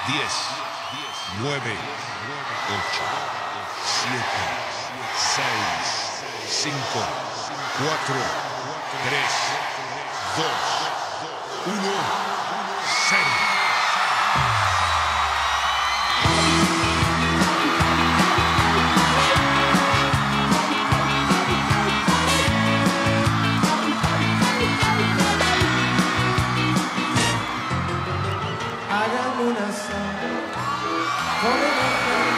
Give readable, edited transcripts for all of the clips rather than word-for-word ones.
10, 9, 8, 7, 6, 5, 4, 3, 2, 1, 0. Hagan una sola, ponemos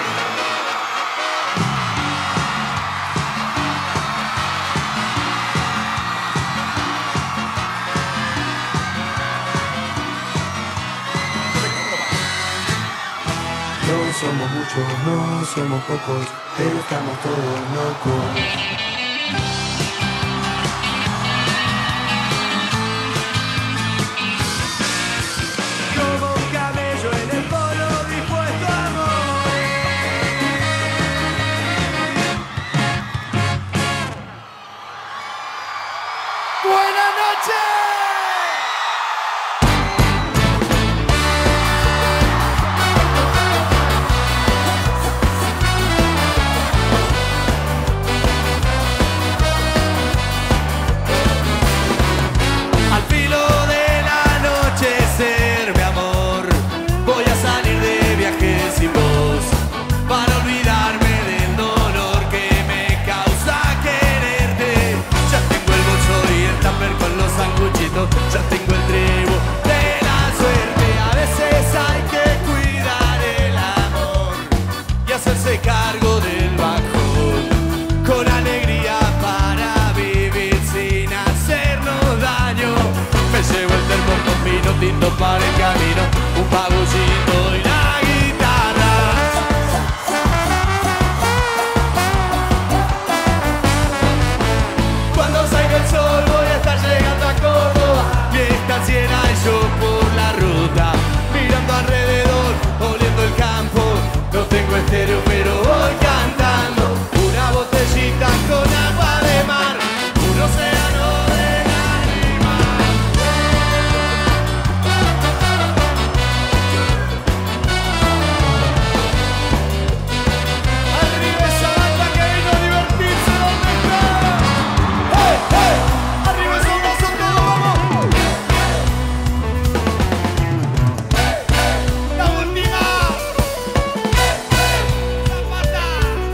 no somos muchos, no somos pocos, pero estamos todos locos. ¡Buenas noches! Al filo del anochecer, mi amor, voy a salir de viaje sin vos para olvidarme del dolor que me causa quererte. Ya tengo el bolso y el tupper con los sanguchitos, ya tengo el tribu de la suerte. A veces hay que cuidar el amor y hacerse cargo del bajón con alegría para vivir sin hacernos daño. Me llevo el termo con vino tinto para el camino, un bagullito y la guitarra. Cuando salga el sol voy a estar llegando a Córdoba y esta sierra y yo por la ruta, mirando alrededor, oliendo el campo. No tengo estéreo pero voy cantando una botellita con agua de mar, un océano de lágrimas. Arriba esa banda que vino a divertirse, ¿dónde está? ¡Hey, hey! Arriba esos brazos todos, vamos. La última. Zapata.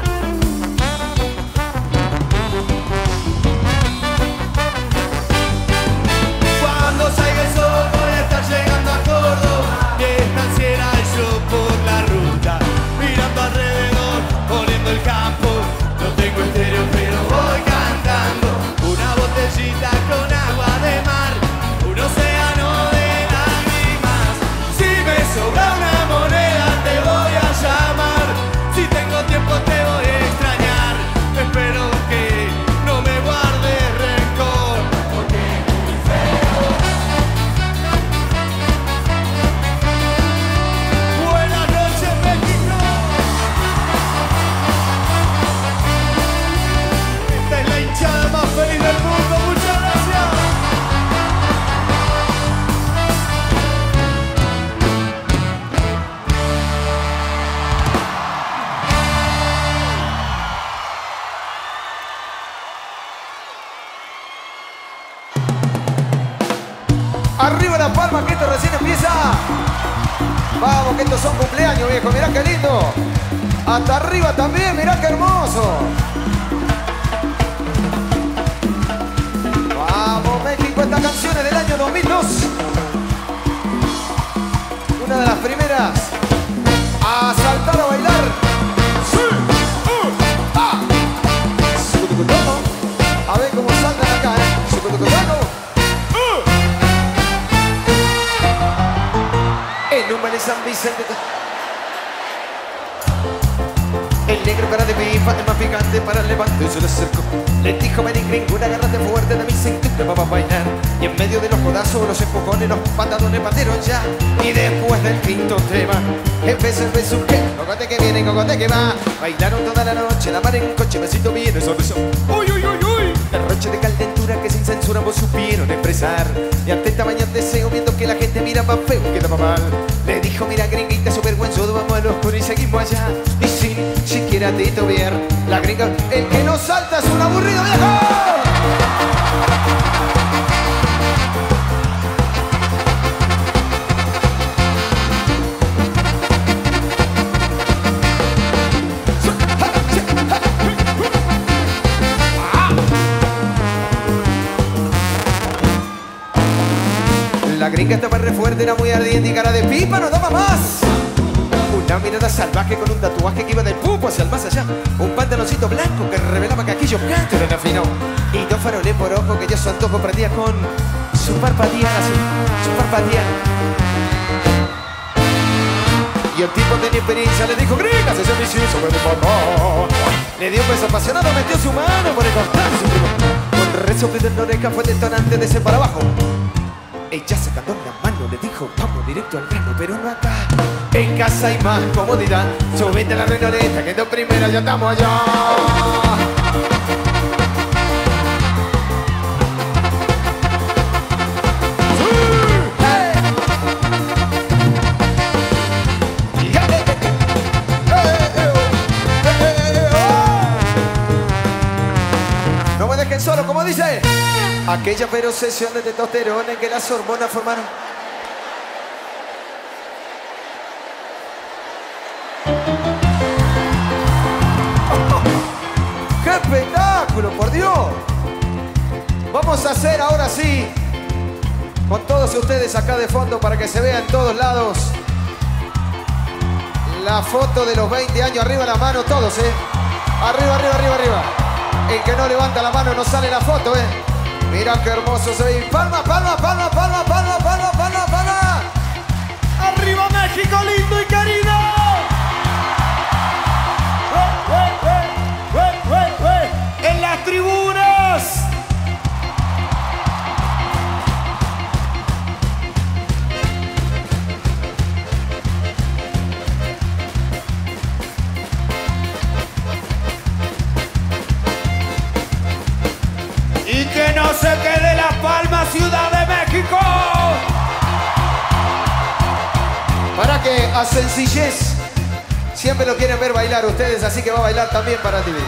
Cuando salga el sol voy a estar llegando a Córdoba y esta sierra y yo por la ruta, mirando alrededor, oliendo el campo. No tengo estéreo pero voy cantando una botellita con agua de mar, un océano de lágrimas. Si me sobra una moneda te voy a llamar, si tengo tiempo te voy a extrañar. Espero que no me guardes rencor, porque es muy feo. Buenas noches, México. Esta es la hinchada más feliz del mundo. Muchas gracias. Arriba la palma que esto recién empieza. Vamos que estos son cumpleaños, viejo. Mirá qué lindo. Hasta arriba también, mirá qué hermoso. Vamos México, esta canción es del año 2002. Una de las primeras a saltar a bailar. Sí. Ah. A ver cómo saltan acá, En un baile San Vicente. El negro cara de pipa, el más picante para el levante se le acercó. Le dijo Meringringún, agárrate fuerte de mi cintura, vamos a bailar. Y en medio de los codazos, los empujones, los patadones pateros ya. Y después del quinto tema, empezó el besuque. Cocote que viene, cocote que va. Bailaron toda la noche, la mar en coche, besito bien, eso. Uy, uy, uy, uy. Derroche de calentura que sin censura vos supieron expresar. Y ante esta mañana deseo viendo que la gente mira más feo y queda más mal. Le dijo, mira gringuita, su vergüenzudo, vamos al oscuro y seguimos allá. Y sin siquiera titubear, la gringa, el que no salta es un aburrido viejo. La gringa estaba re fuerte, era muy ardiente y cara de pipa no daba más. Una mirada salvaje con un tatuaje que iba del pupo hacia el más allá. Un pantaloncito blanco que revelaba que aquellos cantos eran afinó. Y dos faroles por ojo que yo su antojo prendía con su parpadear así, su parpadear. Y el tipo tenía experiencia, le dijo, gringa, se llama inciso, me papá. Le dio un beso apasionado, metió su mano por el costado de su primo. Con resoplido en la oreja fue detonante de ese para abajo. Ella sacando la mano le dijo, vamos directo al grano, pero no acá. En casa hay más comodidad. Subite a la renoleta, que de primera ya estamos allá. No me dejen solo, como dice. Aquella feroz sesión de testosterona en que las hormonas formaron. ¡Qué espectáculo, por Dios! Vamos a hacer ahora sí, con todos ustedes acá de fondo para que se vea en todos lados, la foto de los 20 años. Arriba la mano todos, Arriba, arriba, arriba, arriba. El que no levanta la mano no sale la foto, Mira qué hermoso se ve. Palma, palma, palma, palma, palma, palma, palma, palma. ¡Arriba México lindo y querido! ¡En las tribunas! Y que no se quede La Palma, Ciudad de México. Para que a sencillez siempre lo quieren ver bailar ustedes, así que va a bailar también para ti.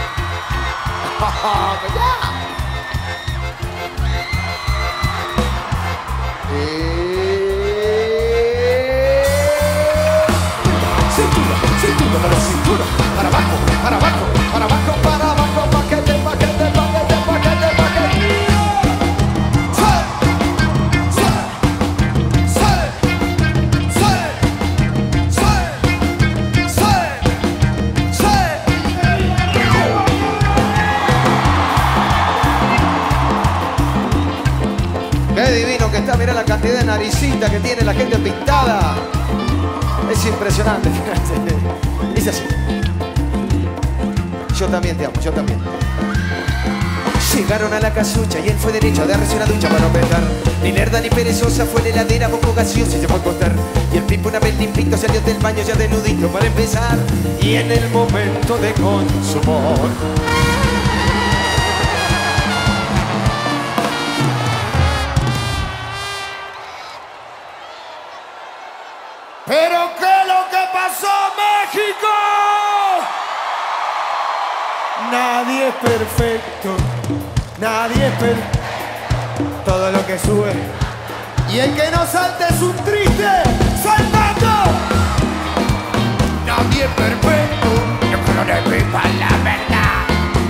Cintura, cintura, para cintura, para abajo, para abajo, para abajo, para abajo, paquete, paquete, paquete, paquete, paquete. Qué divino que está, mirá la cantidad de naricita que tiene la gente pintada. Es impresionante, fíjate. Dice así. Yo también te amo, yo también. Llegaron a la casucha y él fue derecho a darse una ducha para no petar. Ni lerda ni perezosa fue la heladera, poco gaseosa y se fue a acostar. Y el pipo una vez limpito salió del baño ya desnudito para empezar. Y en el momento de consumo, ¿pero qué es lo que pasó, México? Nadie es perfecto, nadie es perfecto. Todo lo que sube y el que no salta es un triste saltando. Nadie es perfecto, yo creo que viva la verdad.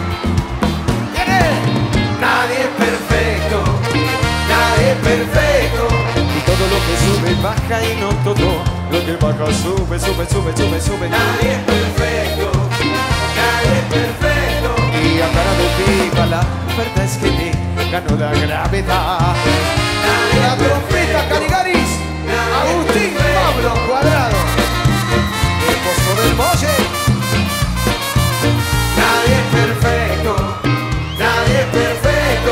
Nadie es perfecto, nadie es perfecto. Y todo lo que sube baja y no todo. Lo que baja sube, sube, sube, sube, sube. Nadie es perfecto, nadie es perfecto. Y a cara de pipa la verdad es que ganó la gravedad. La trompeta Caligaris, Agustín Pablo Cuadrado, el pozo del Molle. Nadie es perfecto, nadie es perfecto.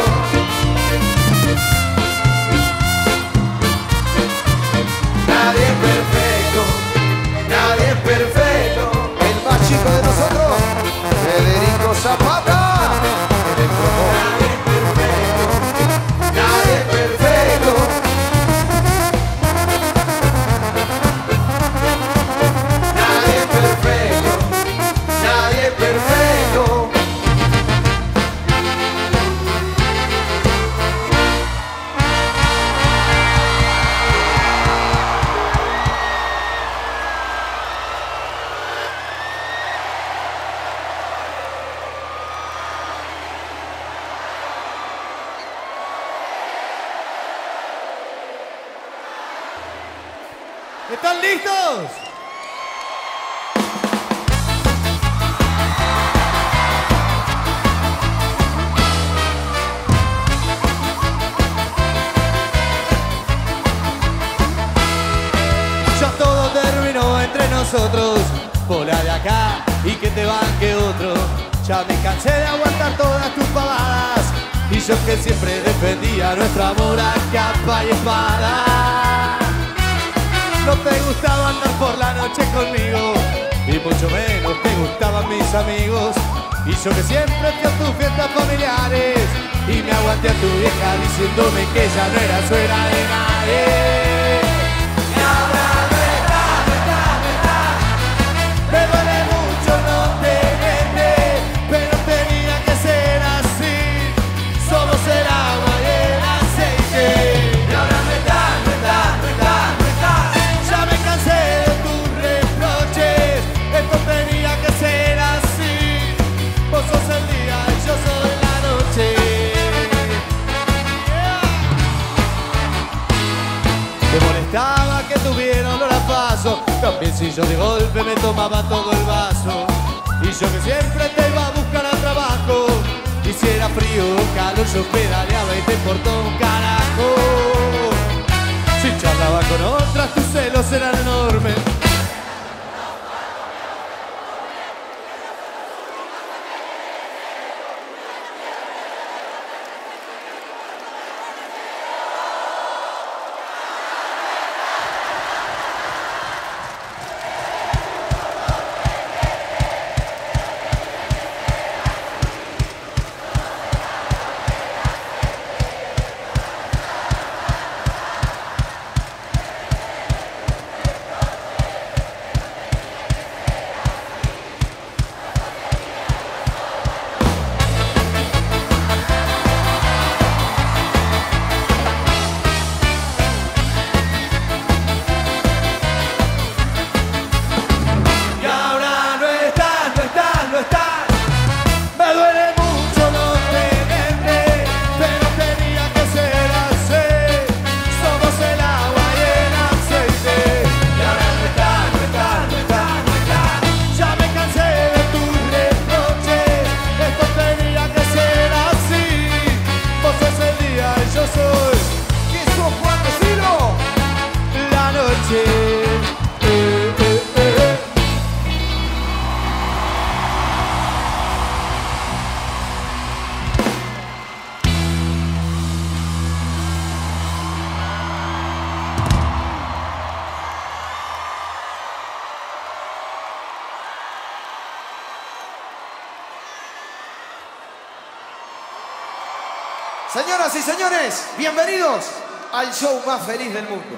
Nadie es perfecto, nadie es perfecto. El más chico de nosotros, Federico Zapata, en el promo. ¿Están listos? Ya todo terminó entre nosotros, bola de acá y que te banque otro. Ya me cansé de aguantar todas tus pavadas, y yo que siempre defendía nuestro amor a capa y espada. No te gustaba andar por la noche conmigo, y mucho menos te gustaban mis amigos. Y yo que siempre fui a tus fiestas familiares, y me aguanté a tu vieja diciéndome que ella no era suegra de nadie. Y ahora no está. Me duele mucho no tenerte, pero tenía que ser así. Somos el agua y el aceite. Y ahora no está. Ya me cansé de tus reproches, esto tenía que ser así. Vos sos el día y yo soy la noche. Te molestaba que tuviera olor a paso, también si yo de golpe me tomaba todo el vaso. Y yo que siempre te iba a buscar al trabajo, y si era frío o calor yo pedaleaba y te importó un carajo. Si charlaba con otras tus celos eran enormes. Señoras y señores, bienvenidos al show más feliz del mundo.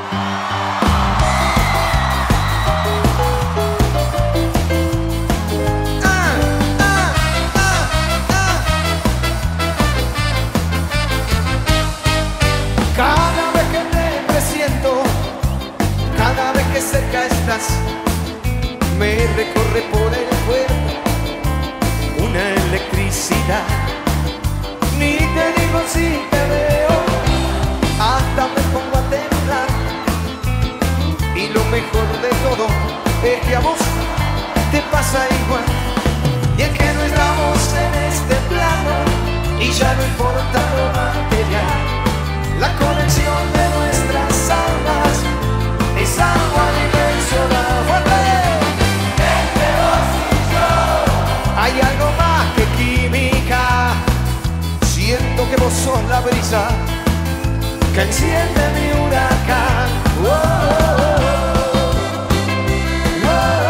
Cada vez que te presiento, cada vez que cerca estás, me recorre por el cuerpo una electricidad. Ni te digo si te veo, hasta me pongo a temblar. Y lo mejor de todo es que a vos te pasa igual. Y es que no estamos en este plano y ya no importa lo material. La conexión de nuestras almas es agua dimensional. ¡Fuerte! Entre vos y yo hay algo más que química. Siento que vos sos la brisa que enciende mi huracán. Oh, oh, oh,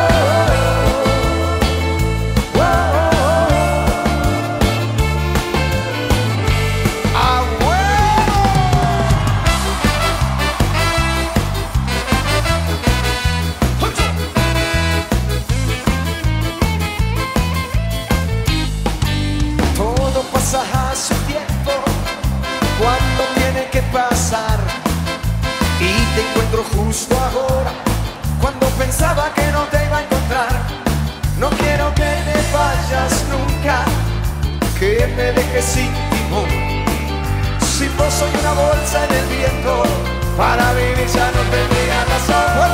oh, oh, oh. ¡Ah, bueno! Todo pasa a su tiempo, cuando tiene que pasar, y te encuentro justo ahora, cuando pensaba que no te iba a encontrar. No quiero que te vayas nunca, que me dejes sin timón. Si vos soy una bolsa en el viento, para vivir ya no tendría razón.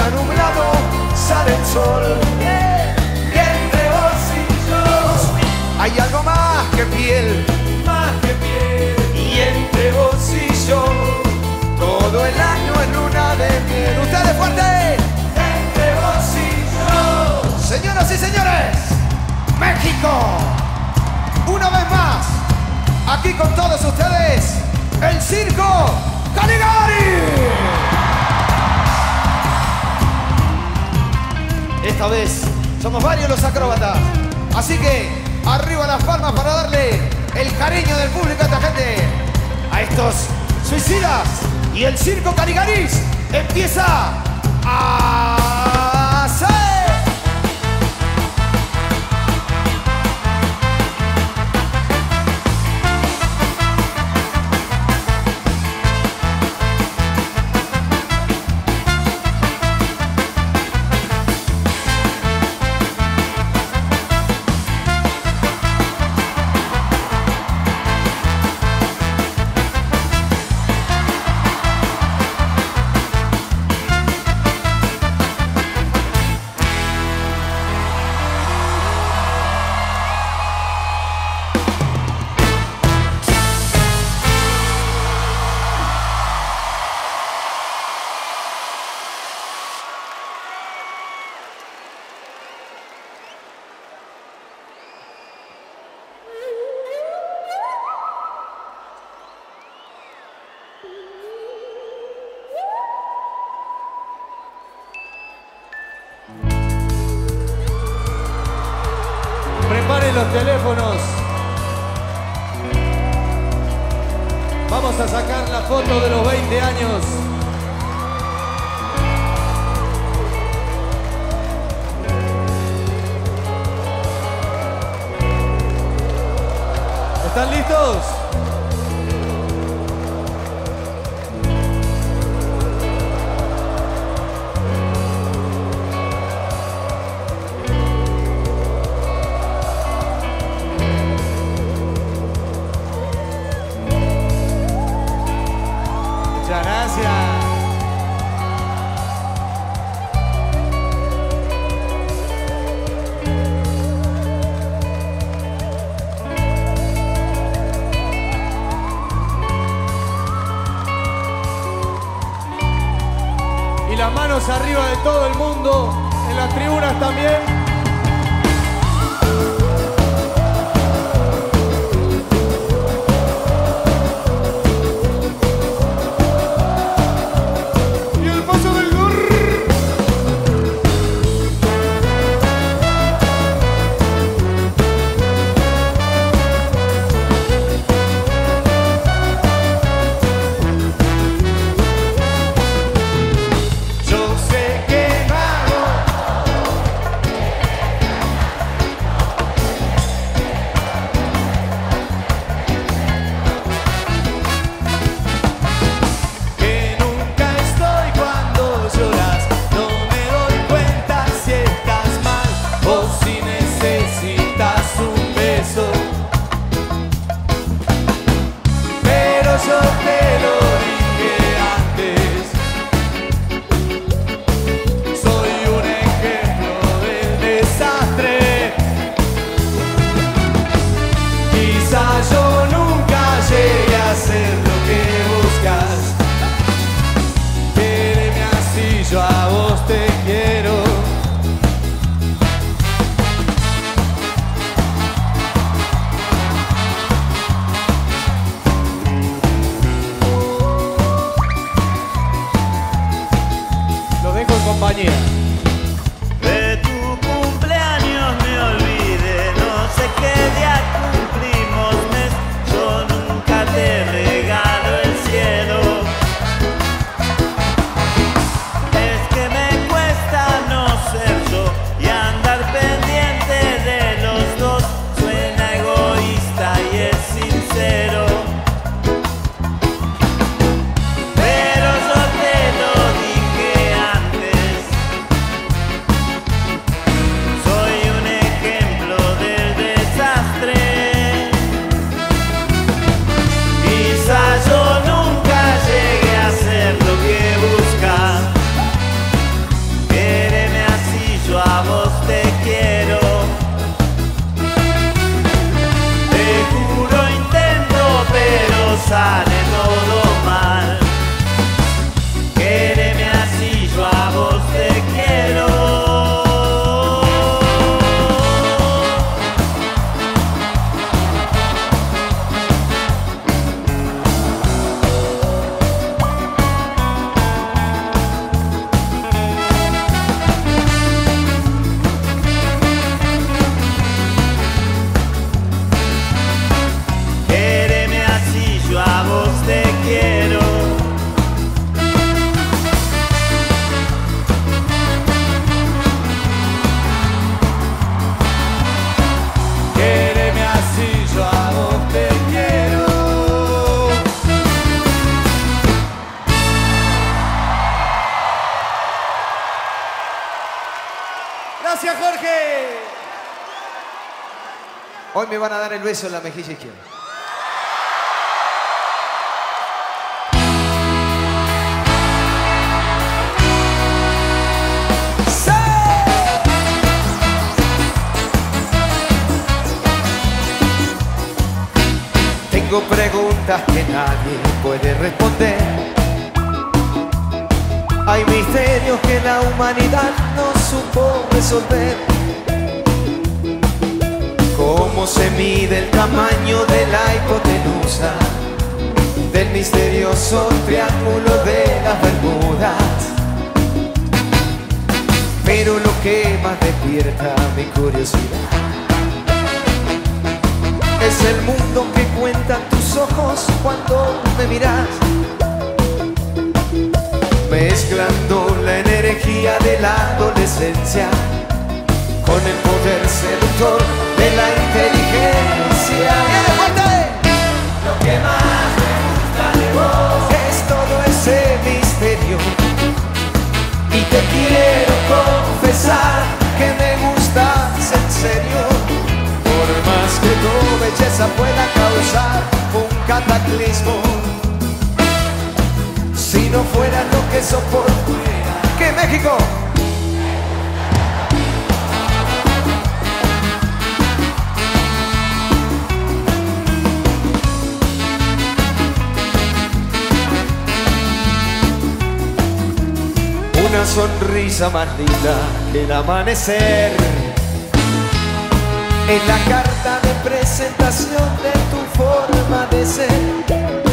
está nublado, sale el sol. Y entre vos y yo hay algo más que piel, y entre vos y yo todo el año es luna de miel. ¡Ustedes fuerte! Entre vos y yo. Señoras y señores, México, una vez más, aquí con todos ustedes, el Circo Caligari. Esta vez somos varios los acróbatas, así que arriba las palmas para darle el cariño del público a esta gente, a estos suicidas. Y el Circo Caligari empieza a hacer. Preparen los teléfonos. Vamos a sacar la foto de los 20 años. ¿Están listos? Muchas gracias. Y las manos arriba de todo el mundo, en las tribunas también. Hoy me van a dar el beso en la mejilla izquierda. Tengo preguntas que nadie puede responder. Hay misterios que la humanidad no supo resolver. ¿Cómo se mide el tamaño de la hipotenusa del misterioso triángulo de las Bermudas? Pero lo que más despierta mi curiosidad es el mundo que cuentan tus ojos cuando me miras, mezclando la energía de la adolescencia con el poder seductor de la inteligencia. Lo que más me gusta de vos es todo ese misterio, y te quiero confesar que me gustas en serio. Por más que tu belleza pueda causar un cataclismo, si no fuera lo que sos por fuera, que México. Una sonrisa más linda que el amanecer, en la carta de presentación de tu forma de ser.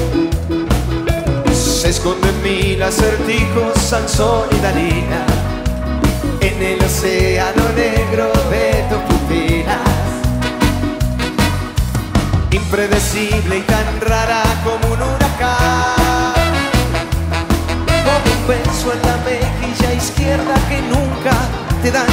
Se esconden mil acertijos, Sansón y Dalila, en el océano negro de tus pupilas. Impredecible y tan rara como un huracán, como un beso en la mejilla izquierda que nunca te dan.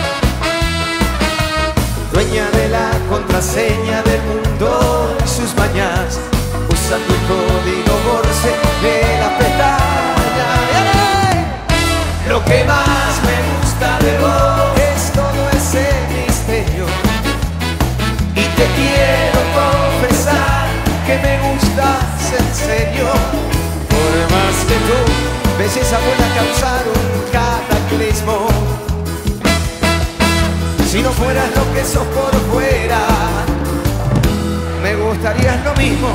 Dueña de la contraseña del mundo y sus mañas, usando el código Morse de la pestaña. Lo que más me gusta de vos es todo ese misterio, y te quiero confesar que me gustas en serio. Por más que tu belleza pueda causar un cataclismo, si no fueras lo que sos por fuera, me gustarías lo mismo.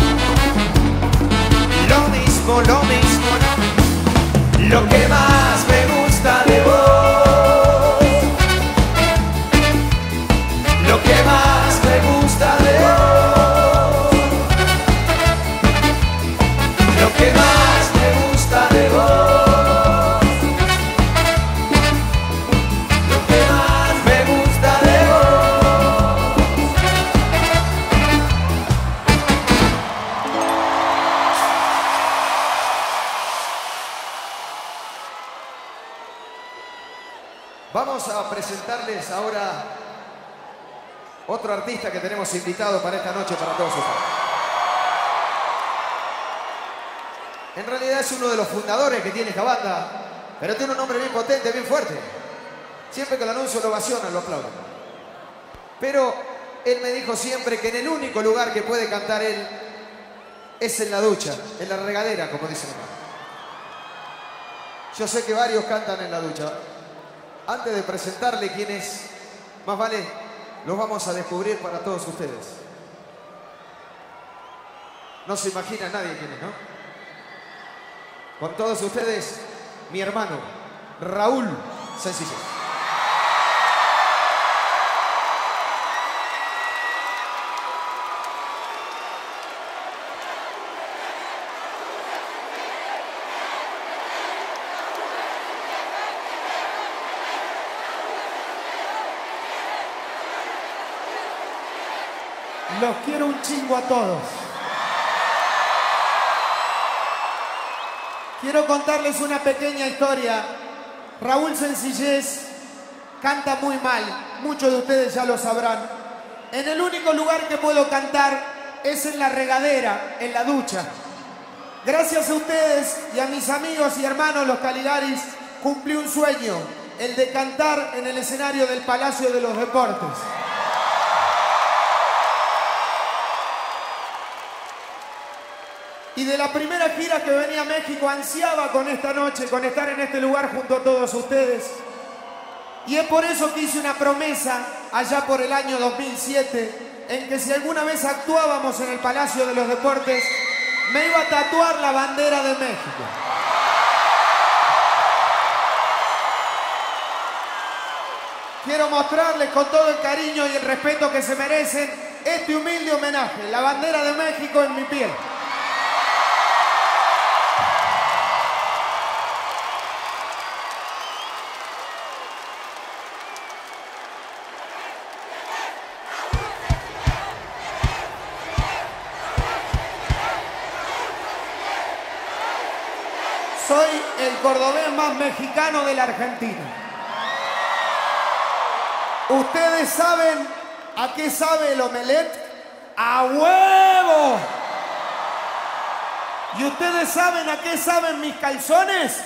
Lo mismo, lo mismo, lo que más me gusta de vos, lo que más me gusta de vos, lo que más me gusta de vos, lo que más me gusta de vos. Vamos a presentarles ahora otro artista que tenemos invitado para esta noche, para todos ustedes. En realidad es uno de los fundadores que tiene esta banda, pero tiene un nombre bien potente, bien fuerte. Siempre que lo anuncio lo ovacionan, lo aplauden. Pero él me dijo siempre que en el único lugar que puede cantar él es en la ducha, en la regadera, como dicen acá. Yo sé que varios cantan en la ducha. Antes de presentarle quién es, más vale, los vamos a descubrir para todos ustedes. No se imagina nadie quién es, ¿no? Con todos ustedes, mi hermano, Raúl Sencillez. Los quiero un chingo a todos. Quiero contarles una pequeña historia. Raúl Sencillez canta muy mal, muchos de ustedes ya lo sabrán. En el único lugar que puedo cantar es en la regadera, en la ducha. Gracias a ustedes y a mis amigos y hermanos los Caligaris, cumplí un sueño, el de cantar en el escenario del Palacio de los Deportes. Y de la primera gira que venía a México ansiaba con esta noche, con estar en este lugar junto a todos ustedes. Y es por eso que hice una promesa allá por el año 2007, en que si alguna vez actuábamos en el Palacio de los Deportes, me iba a tatuar la bandera de México. Quiero mostrarles con todo el cariño y el respeto que se merecen este humilde homenaje, la bandera de México en mi piel. Soy el cordobés más mexicano de la Argentina. ¿Ustedes saben a qué sabe el omelette? ¡A huevo! ¿Y ustedes saben a qué saben mis calzones?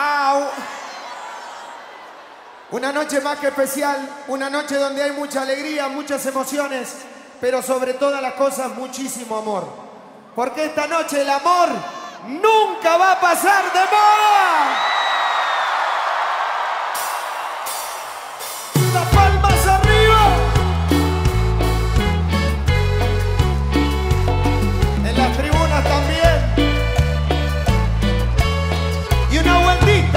Una noche más que especial, una noche donde hay mucha alegría, muchas emociones, pero sobre todas las cosas muchísimo amor. Porque esta noche el amor nunca va a pasar de moda. Las palmas arriba. En las tribunas también. Y una vueltita.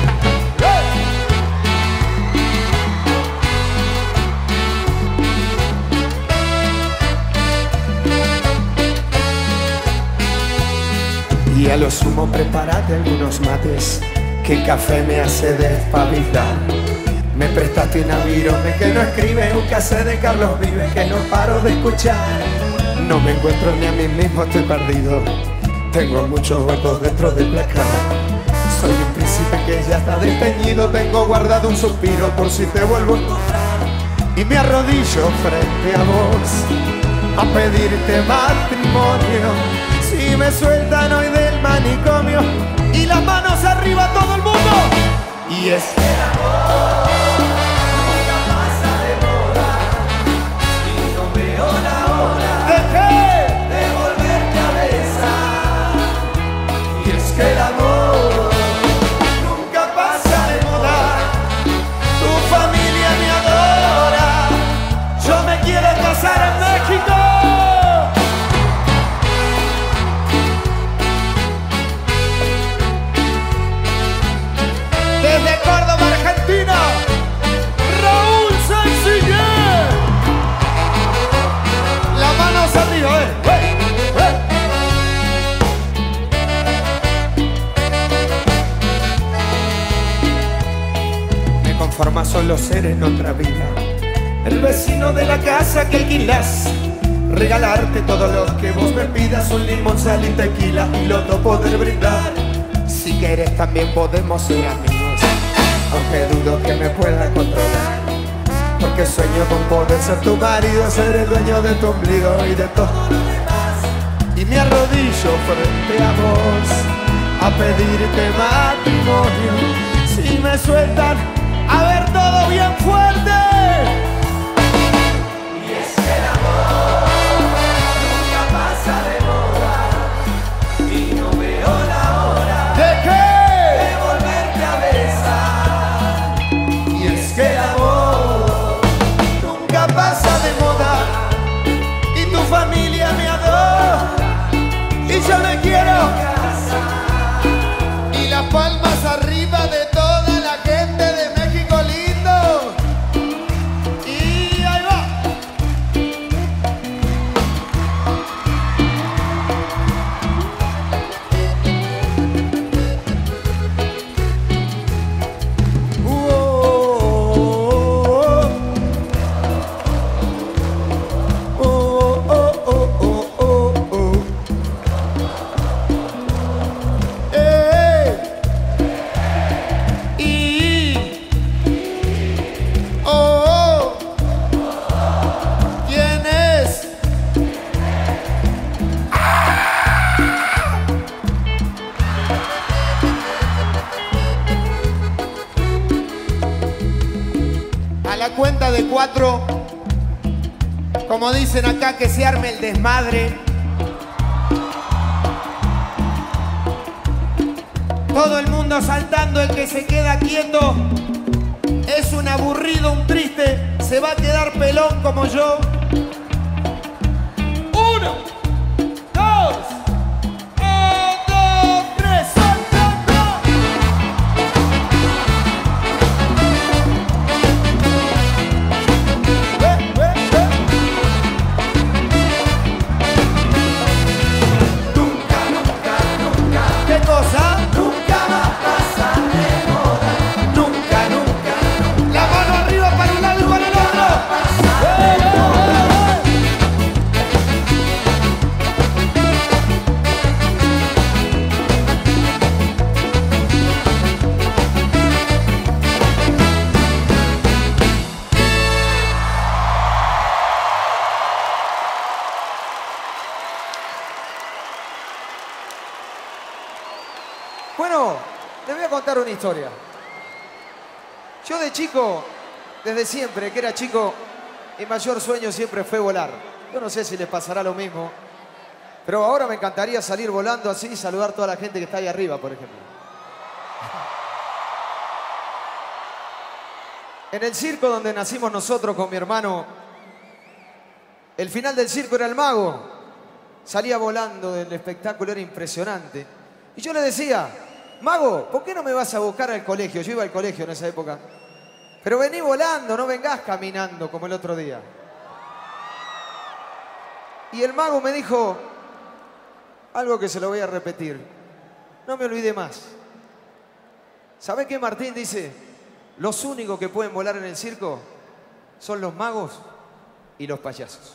Y a lo sumo prepárate algunos mates, que el café me hace despabilar. Me prestaste una virome que no escribe un cassette de Carlos Vives que no paro de escuchar. No me encuentro ni a mí mismo, estoy perdido. Tengo muchos huecos dentro del placar. Soy un príncipe que ya está desteñido. Tengo guardado un suspiro por si te vuelvo a encontrar. Y me arrodillo frente a vos a pedirte matrimonio. Si me sueltan hoy del manicomio. Y las manos arriba todo el mundo. Y es que el amor nunca pasa de moda. Y no veo la hora ¿de qué? De volverte a besar. Y es que el amor nunca pasa de moda. Tu familia me adora. Yo me quiero casar en México. Desde Córdoba, Argentina, Raúl Sencillez. Las manos arriba, Me conforma solo ser en otra vida el vecino de la casa que alquilas. Regalarte todo lo que vos me pidas, un limón, sal y tequila, y loto poder brindar. Si quieres también podemos ser amigos, aunque dudo que me pueda controlar. Porque sueño con poder ser tu marido, ser el dueño de tu ombligo y de todo lo demás. Y me arrodillo frente a vos a pedirte matrimonio. Si me sueltan, a ver todo bien fuerte. Y es que el amor nunca pasa de moda. Y no veo la hora ¿de qué? De volverte a besar. Y es que el amor nunca pasa de moda. Y tu familia me adora. Y yo me quiero casar. Y las palmas arriba de toda la gente de México lindo. Y ahí va. ¿Quién es? A la cuenta de 4, como dicen acá, que se arme el desmadre. Todo el mundo saltando, el que se queda quieto es un aburrido, un triste, se va a quedar pelón como yo. 1, 2, 3, saltando. Nunca, nunca, nunca. ¿Qué cosa? Nunca va a pasar de moda. Nunca, nunca, nunca. La mano arriba para un lado y para el otro. Bueno, les voy a contar una historia. Yo de chico, desde siempre que era chico, mi mayor sueño siempre fue volar. Yo no sé si les pasará lo mismo, pero ahora me encantaría salir volando así y saludar a toda la gente que está ahí arriba, por ejemplo. En el circo donde nacimos nosotros con mi hermano, el final del circo era el mago. Salía volando del espectáculo, era impresionante. Y yo le decía, mago, ¿por qué no me vas a buscar al colegio? Yo iba al colegio en esa época. Pero vení volando, no vengás caminando como el otro día. Y el mago me dijo algo que se lo voy a repetir. No me olvide más. ¿Sabe qué, Martín? Dice, los únicos que pueden volar en el circo son los magos y los payasos.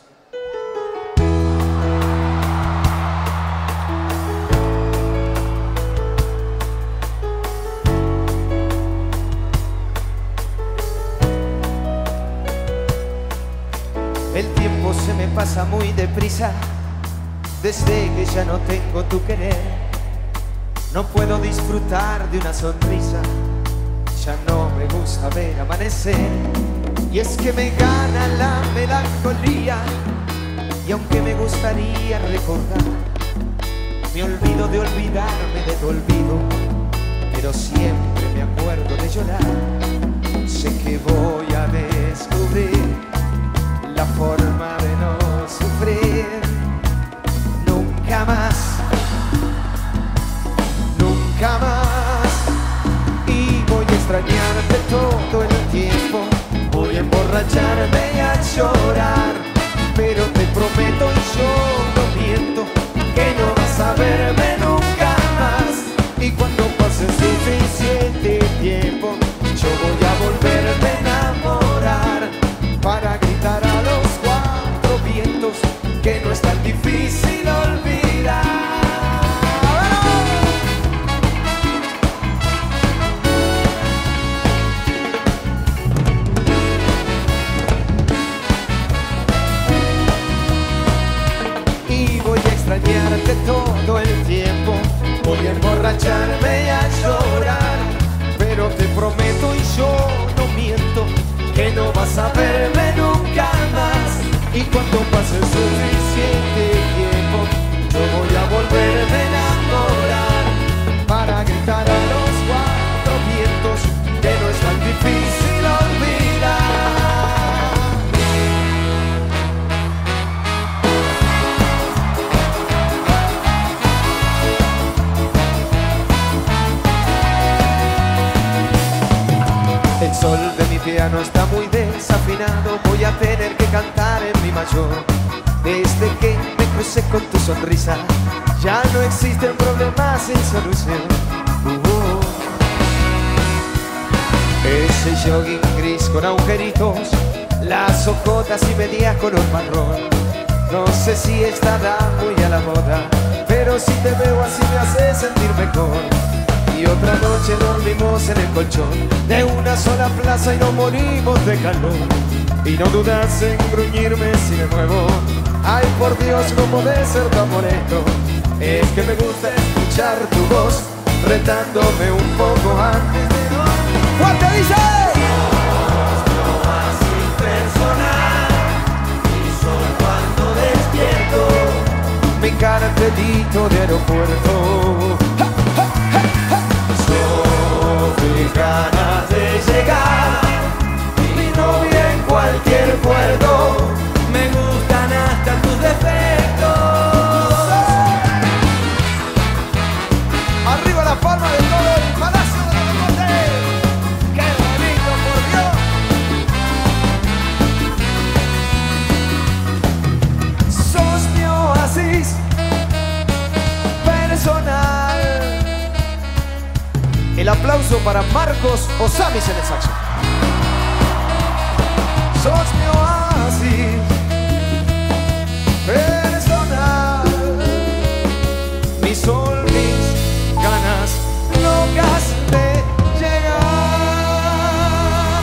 El tiempo se me pasa muy deprisa desde que ya no tengo tu querer. No puedo disfrutar de una sonrisa, ya no me gusta ver amanecer. Y es que me gana la melancolía, y aunque me gustaría recordar, me olvido de olvidarme de tu olvido, pero siempre me acuerdo de llorar. Sé que voy a descubrir la forma de no sufrir nunca más, nunca más. Y voy a extrañarte todo el tiempo, voy a emborracharme y a llorar, pero te prometo y yo no miento que no vas a verme nunca más. Y cuando pase suficiente tiempo, yo voy a volverme a enamorar para gritar a los cuatro vientos que no es tan difícil olvidar. Y voy a extrañarte todo el tiempo, voy a emborracharme y a llorar, pero te prometo y yo no miento que no vas a verme nunca más. Y cuando pase suficiente tiempo, yo voy a volverme a enamorar para gritar a los cuatro vientos que no es tan difícil olvidar. El sol de mi piano está muy desafinado, voy a tener que cantar en mi mayor. Desde que me crucé con tu sonrisa, ya no existen problemas sin solución. Ese jogging gris con agujeritos, las ojotas y medias color marrón. No sé si estará muy a la moda, pero si te veo así me hace sentir mejor. Y otra noche dormimos en el colchón de una sola plaza y no morimos de calor. Y no dudas en gruñirme si me muevo. Ay, por Dios, no puede ser tan molesto. Es que me gusta escuchar tu voz retándome un poco antes de dormir. ¡Fuerte dice! No así personal, y solo cuando despierto mi cartelito de aeropuerto. ¡Ja, ja, ja, ja! recuerdo, me gustan hasta tus defectos. Arriba la palma de todo el Palacio de los Deportes. ¡Qué bonito, por Dios! Sos mi oasis personal. El aplauso para Marcos Osamis en el saxo. Sos mi oasis personal, mi sol, mis ganas locas de llegar.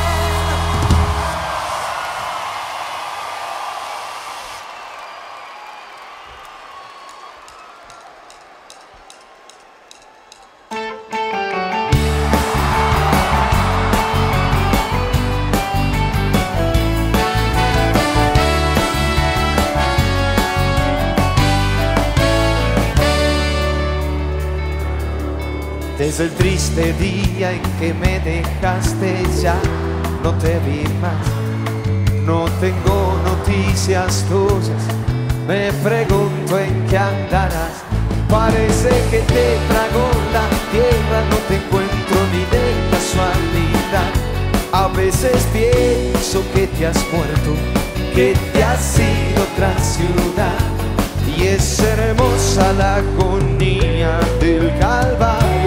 Desde el triste día en que me dejaste ya no te vi más. No tengo noticias tuyas, me pregunto en qué andarás. Parece que te tragó la tierra, no te encuentro ni de casualidad. A veces pienso que te has muerto, que te has ido a otra ciudad. Y es hermosa la agonía del Calvario,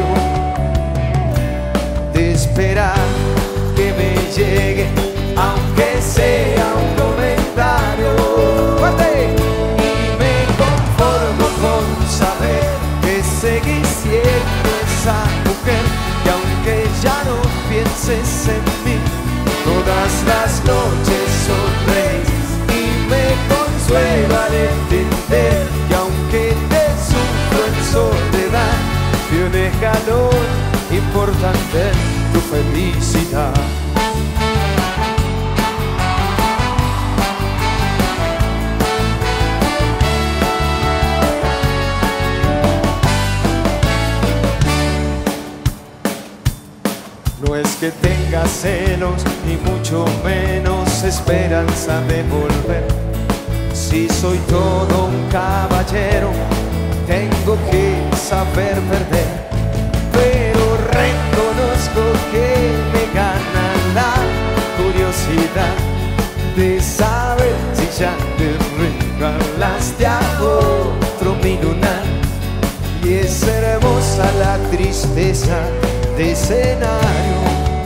de esperar que me llegue, aunque sea un comentario. ¡Fuerte! Y me conformo con saber que seguís siendo esa mujer, que aunque ya no pienses en mí, todas las noches sonreís. Y me consuelo al entender que aunque te sufro en soledad, tiene calor importante tu felicidad. No es que tenga celos, ni mucho menos esperanza de volver. Si soy todo un caballero, tengo que saber perder. Pero reconozco que me gana la curiosidad de saber si ya te regalaste a otro mi lunar. Y es hermosa la tristeza de escenario,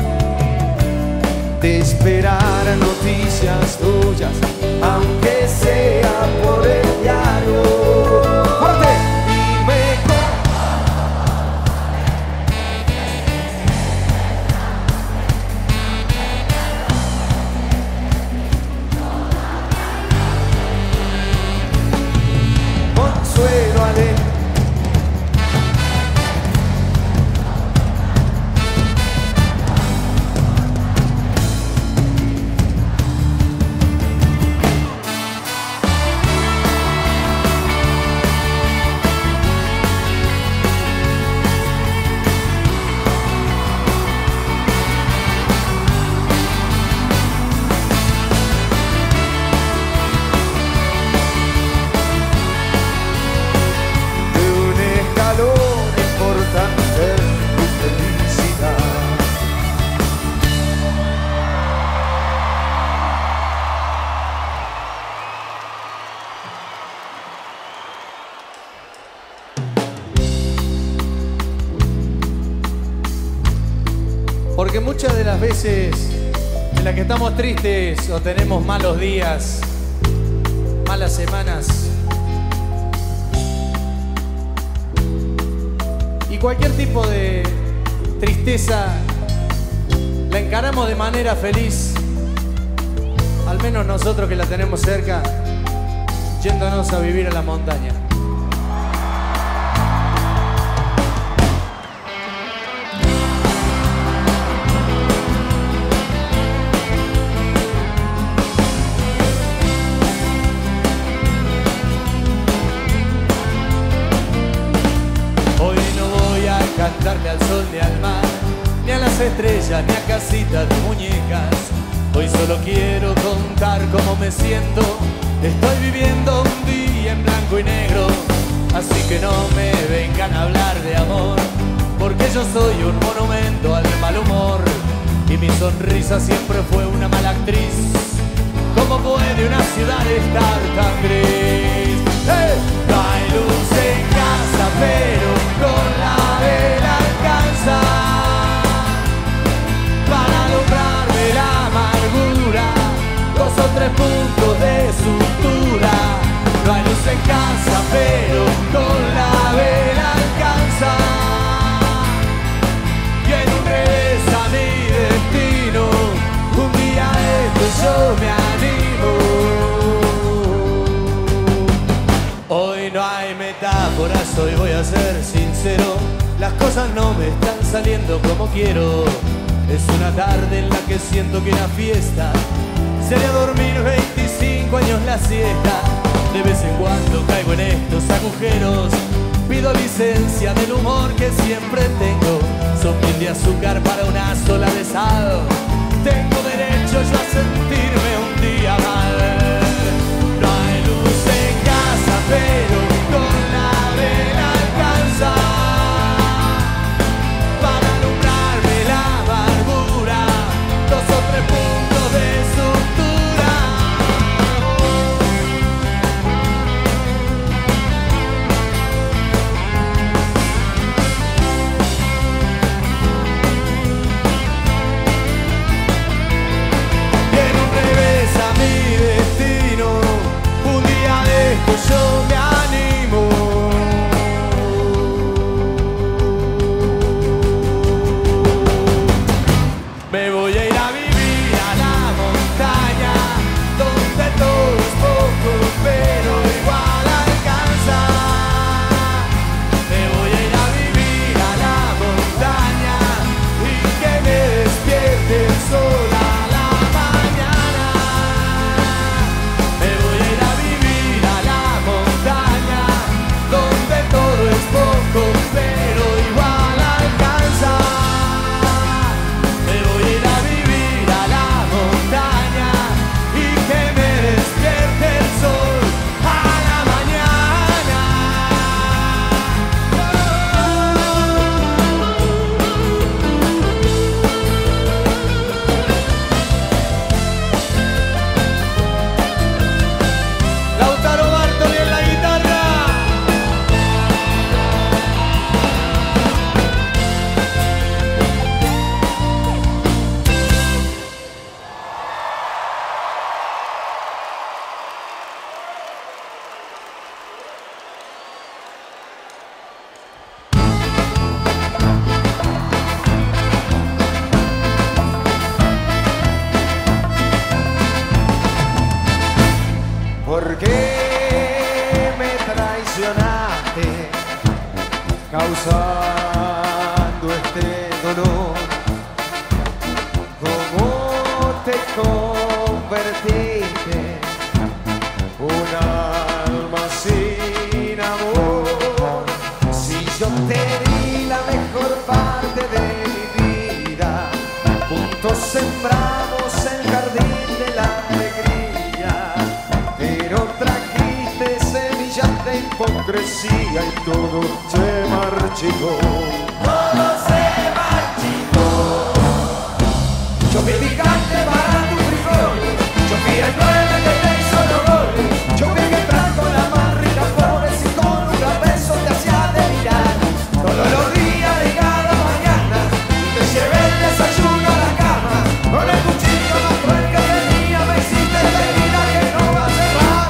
de esperar noticias tuyas, aunque sea por el diario. ¡Fuerte! Y me consuelo al Porque muchas de las veces en las que estamos tristes o tenemos malos días, malas semanas, y cualquier tipo de tristeza la encaramos de manera feliz, al menos nosotros que la tenemos cerca, yéndonos a vivir a la montaña. Cantarle al sol ni al mar, ni a las estrellas, ni a casitas de muñecas. Hoy solo quiero contar cómo me siento. Estoy viviendo un día en blanco y negro, así que no me vengan a hablar de amor, porque yo soy un monumento al mal humor y mi sonrisa siempre fue una mala actriz. ¿Cómo puede una ciudad estar tan gris? ¡Hey! No hay luz en casa, pero con la vela alcanza para alumbrarme la amargura, 2 o 3 puntos de sutura. No hay luz en casa, pero con la vela alcanza. Y en un revés a mi destino, un día esto yo me animo. Hoy no hay metáforas, hoy voy a ser sincero. Las cosas no me están saliendo como quiero. Es una tarde en la que siento que una fiesta sería dormir 25 años la siesta. De vez en cuando caigo en estos agujeros. Pido licencia del humor que siempre tengo. Son 1000 de azúcar para una sola de sal. Tengo derecho yo a sentirme un día mal. No hay luz en casa, pero con la vela alcanza para alumbrarme la amargura, 2 o 3 puntos de sutura. Y en un revés a mi destino, un día de esto yo me animo. Me voy a ir a vivir a la montaña, donde todo es poco, pero igual alcanza. Me voy a ir a vivir a la montaña y que me despierte el sol a la mañana. Me voy a ir a vivir a la montaña, donde todo es poco, pero igual alcanza. Me voy a ir a vivir a la montaña y que me despierte el sol a la mañana. Lautaro Bartoli en la guitarra. ¿Por qué me traicionaste causando este dolor? ¿Cómo te convertiste un alma sin amor? Si yo te di la mejor parte de mi vida, juntos sembramos el jardín de la alegría, pero trajiste semillas de hipocresía y todo se marchitó. Todo se marchitó. Yo fui picante para tu frijol, yo fui el 9 que te hizo los goles, yo fui que trajo la más rica flores y con un beso te hacía delirar. Todos los días de cada mañana te llevé el desayuno a la cama, con el cuchillo más cruel que tenía me hiciste la herida que no va a cerrar.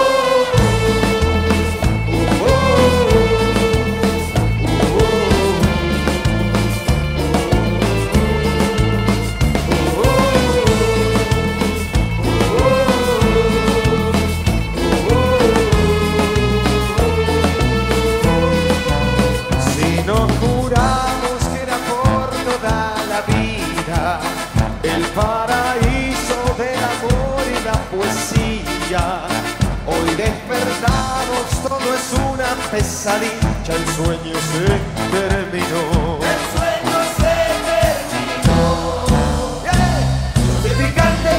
Si nos juramos que era por toda la vida, el paraíso del amor y la poesía, hoy despertamos, todo es una pesadilla, el sueño se terminó. El sueño se terminó. Yeah. Yo fui picante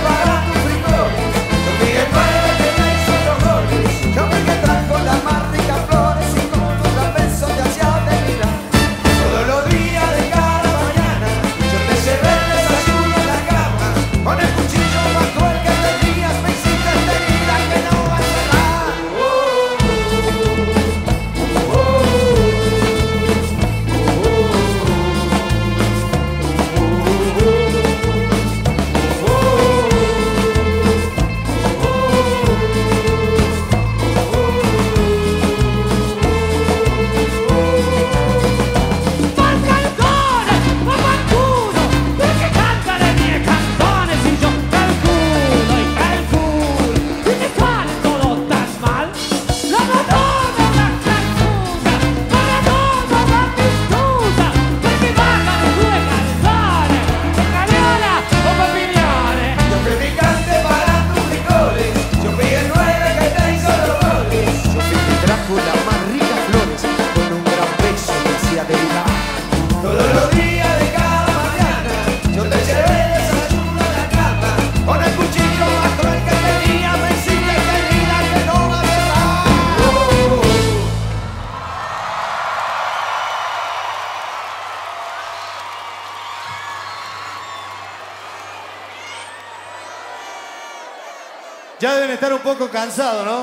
Ya deben estar un poco cansados, ¿no?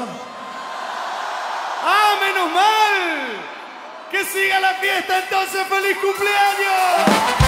¡Ah, menos mal! ¡Que siga la fiesta entonces! ¡Feliz cumpleaños!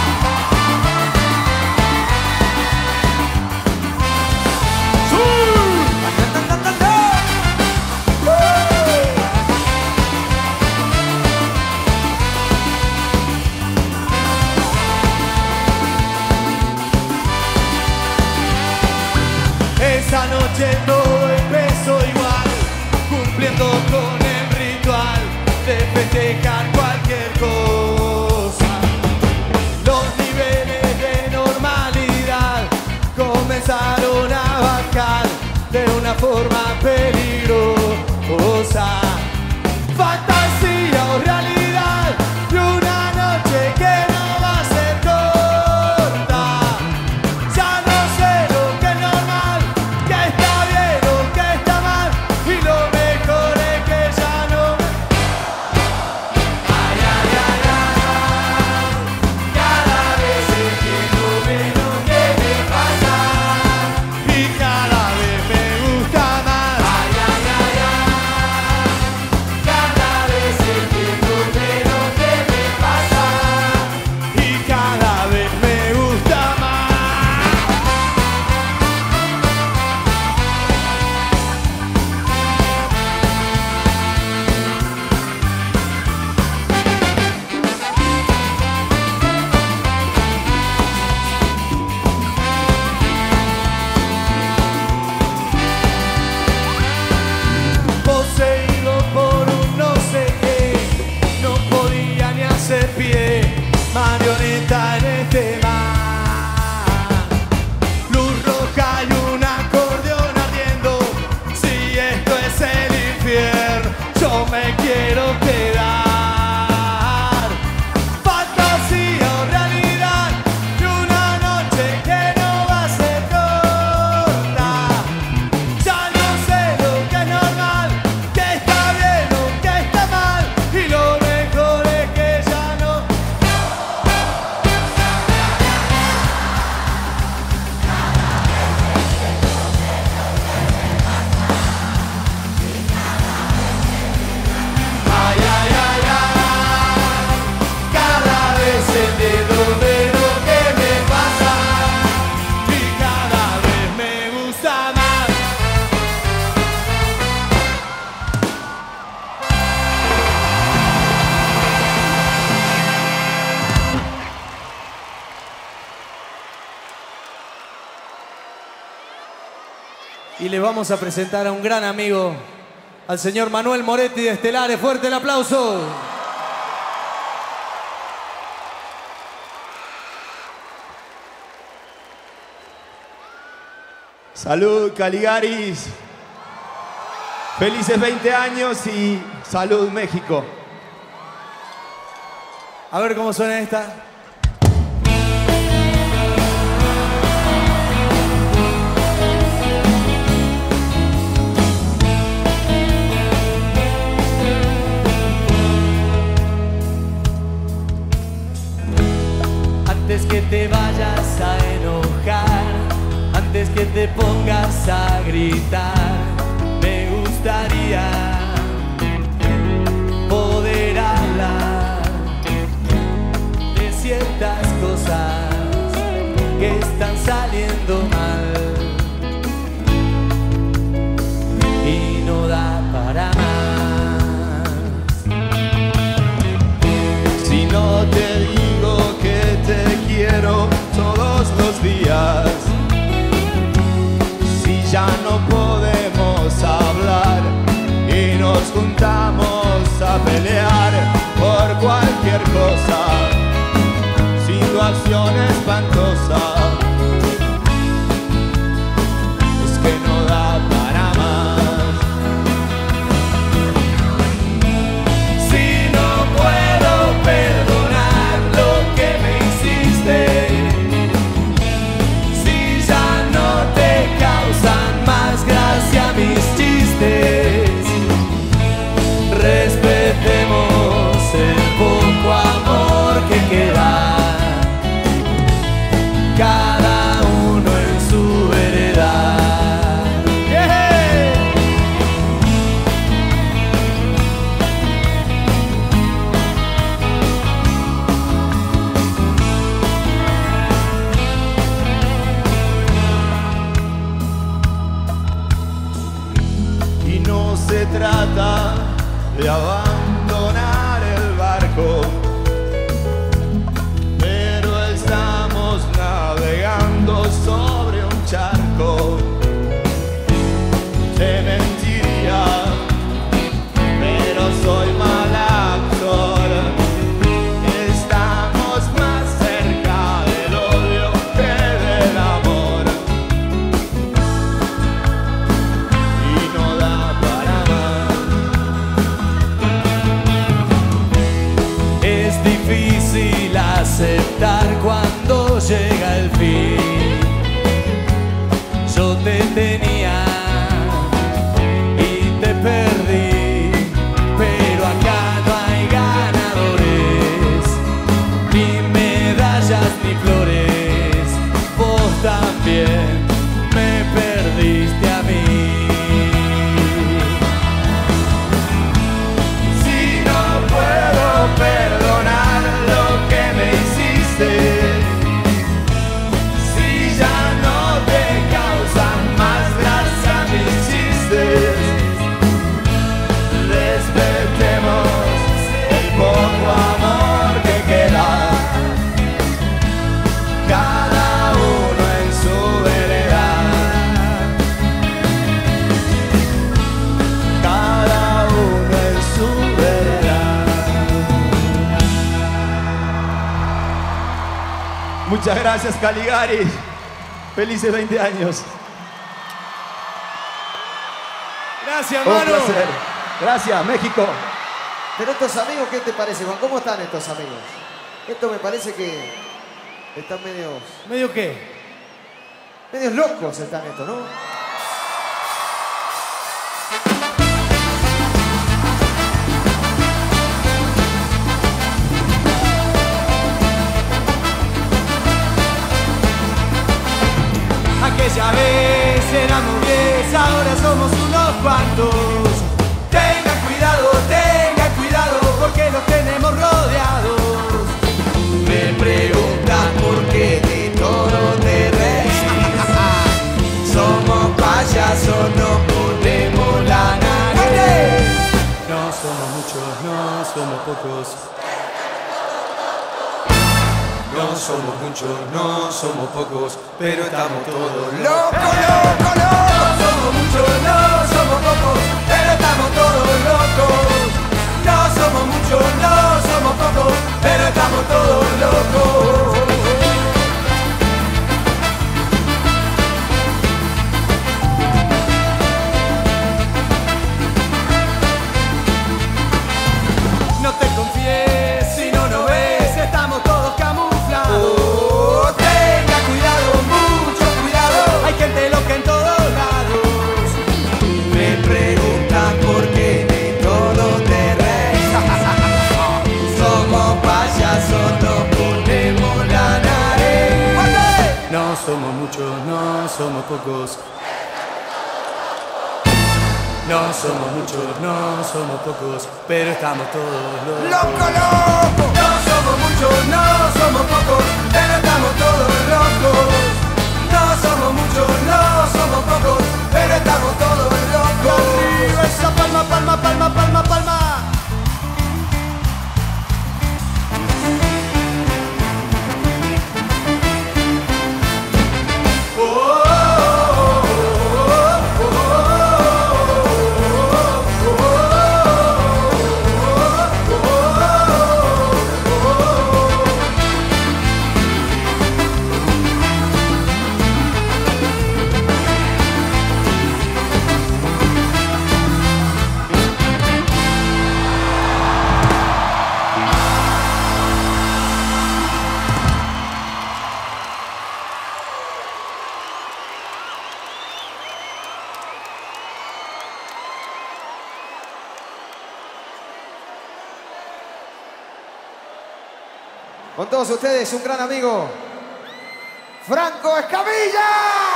Esa noche todo empezó igual, cumpliendo con el ritual de festejar cualquier cosa. Los niveles de normalidad comenzaron a bajar de una forma peligrosa. Fantasía o realidad de una noche que no va a ser corta. Ya no sé lo que es normal, que está bien o que está mal, y lo mejor es que ya no me... Ay, ay, ay, ay, cada vez entiendo menos qué me pasa, y cada vez me gusta más. Ay, ay, ay, ay, cada vez entiendo menos qué me pasa, y cada vez me gusta más. Poseído por un no sé qué, no podía ni hacer pie, marioneta en este mar. Luz roja y un acordeón ardiendo, si esto es el infierno, yo me quiero quedar. Fantasía o realidad de una noche que no va a ser corta. Ya no sé lo que es normal, que está bien o que está mal, y lo mejor es que ya no... Ay, ay, ay, ay, cada vez entiendo menos qué me pasa, y cada vez me gusta más. Y le vamos a presentar a un gran amigo, al señor Manuel Moretti de Estelares. ¡Fuerte el aplauso! Salud, Caligaris. Felices 20 años y salud, México. A ver cómo suena esta. Antes que te vayas a enojar, antes que te pongas a gritar, me gustaría poder hablar de ciertas cosas que están saliendo mal y no da para más. Si no te digo que te quiero todos los días, si ya no podemos hablar y nos juntamos a pelear por cualquier cosa, situación espantosa, es que no da para más. Si no puedo perdonar lo que me hiciste, si ya no te causan más gracia mis chistes, respetemos de abandonar el barco, pero estamos navegando sobre un charco. Te mentiría, pero soy mal actor. Estamos más cerca del odio que del amor, y no da para más. Es difícil aceptar cuando llega el fin. Yo te tenía y te perdí, pero acá no hay ganadores, ni medallas ni flores. Vos también me perdiste a mí. Si no puedo perdonar lo que me hiciste, si ya no te causan más gracia mis chistes, respetemos el poco amor que queda, cada uno en su vereda, cada uno en su vereda. Muchas gracias, Caligari. Felices 20 años. Gracias, Un mano. placer. Gracias, México. Pero estos amigos, ¿qué te parece, Juan? ¿Cómo están estos amigos? Esto me parece que están medios ¿Medio qué? locos están estos, ¿no? Aquella vez éramos 10, ahora somos unos cuantos. Tengan cuidado, porque los tenemos rodeados. Me preguntan por qué de todo te reís. Somos payasos, no ponemos la nariz. No somos muchos, no somos pocos. No somos muchos, no somos pocos, pero estamos todos locos. No somos muchos, no somos pocos, pero estamos todos locos. No somos muchos, no somos pocos, pero estamos todos locos. No te confíes si no nos ves, estamos todos camuflados. Tenga cuidado, mucho cuidado, hay gente loca en todos lados. Me preguntan por qué de todo te reís. Somos payasos, no ponemos la nariz. No somos muchos, no somos pocos. No somos muchos, no somos pocos, pero estamos todos locos. No somos muchos, no somos pocos, pero estamos todos locos. No somos muchos, no somos pocos, pero estamos todos locos. Arriba esa palma, palma, palma, palma, palma. Con todos ustedes, un gran amigo, Franco Escamilla.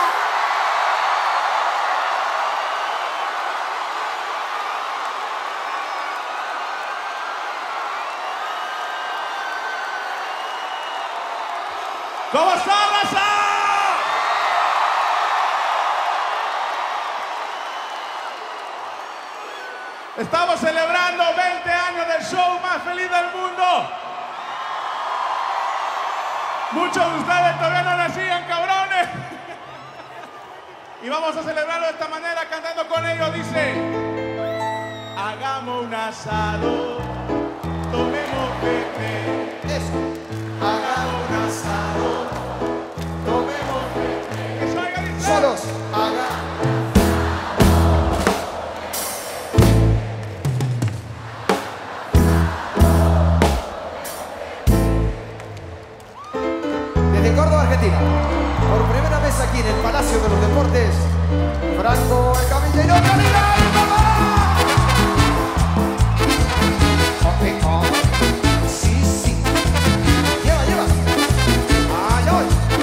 ¿Cómo está, raza? Estamos celebrando 20 años del show más feliz del mundo. Muchos de ustedes todavía no nacían, cabrones. Y vamos a celebrarlo de esta manera cantando con ellos. Dice: hagamos un asado, tomemos pepe. Eso. Hagamos un asado, tomemos pepe. Eso oiga, dice. Solos, haga. Desde Córdoba, Argentina, por primera vez aquí en el Palacio de los Deportes, Franco Escamilla y no Caligari, papá. Sí, sí. Lleva, lleva. Ay, ay.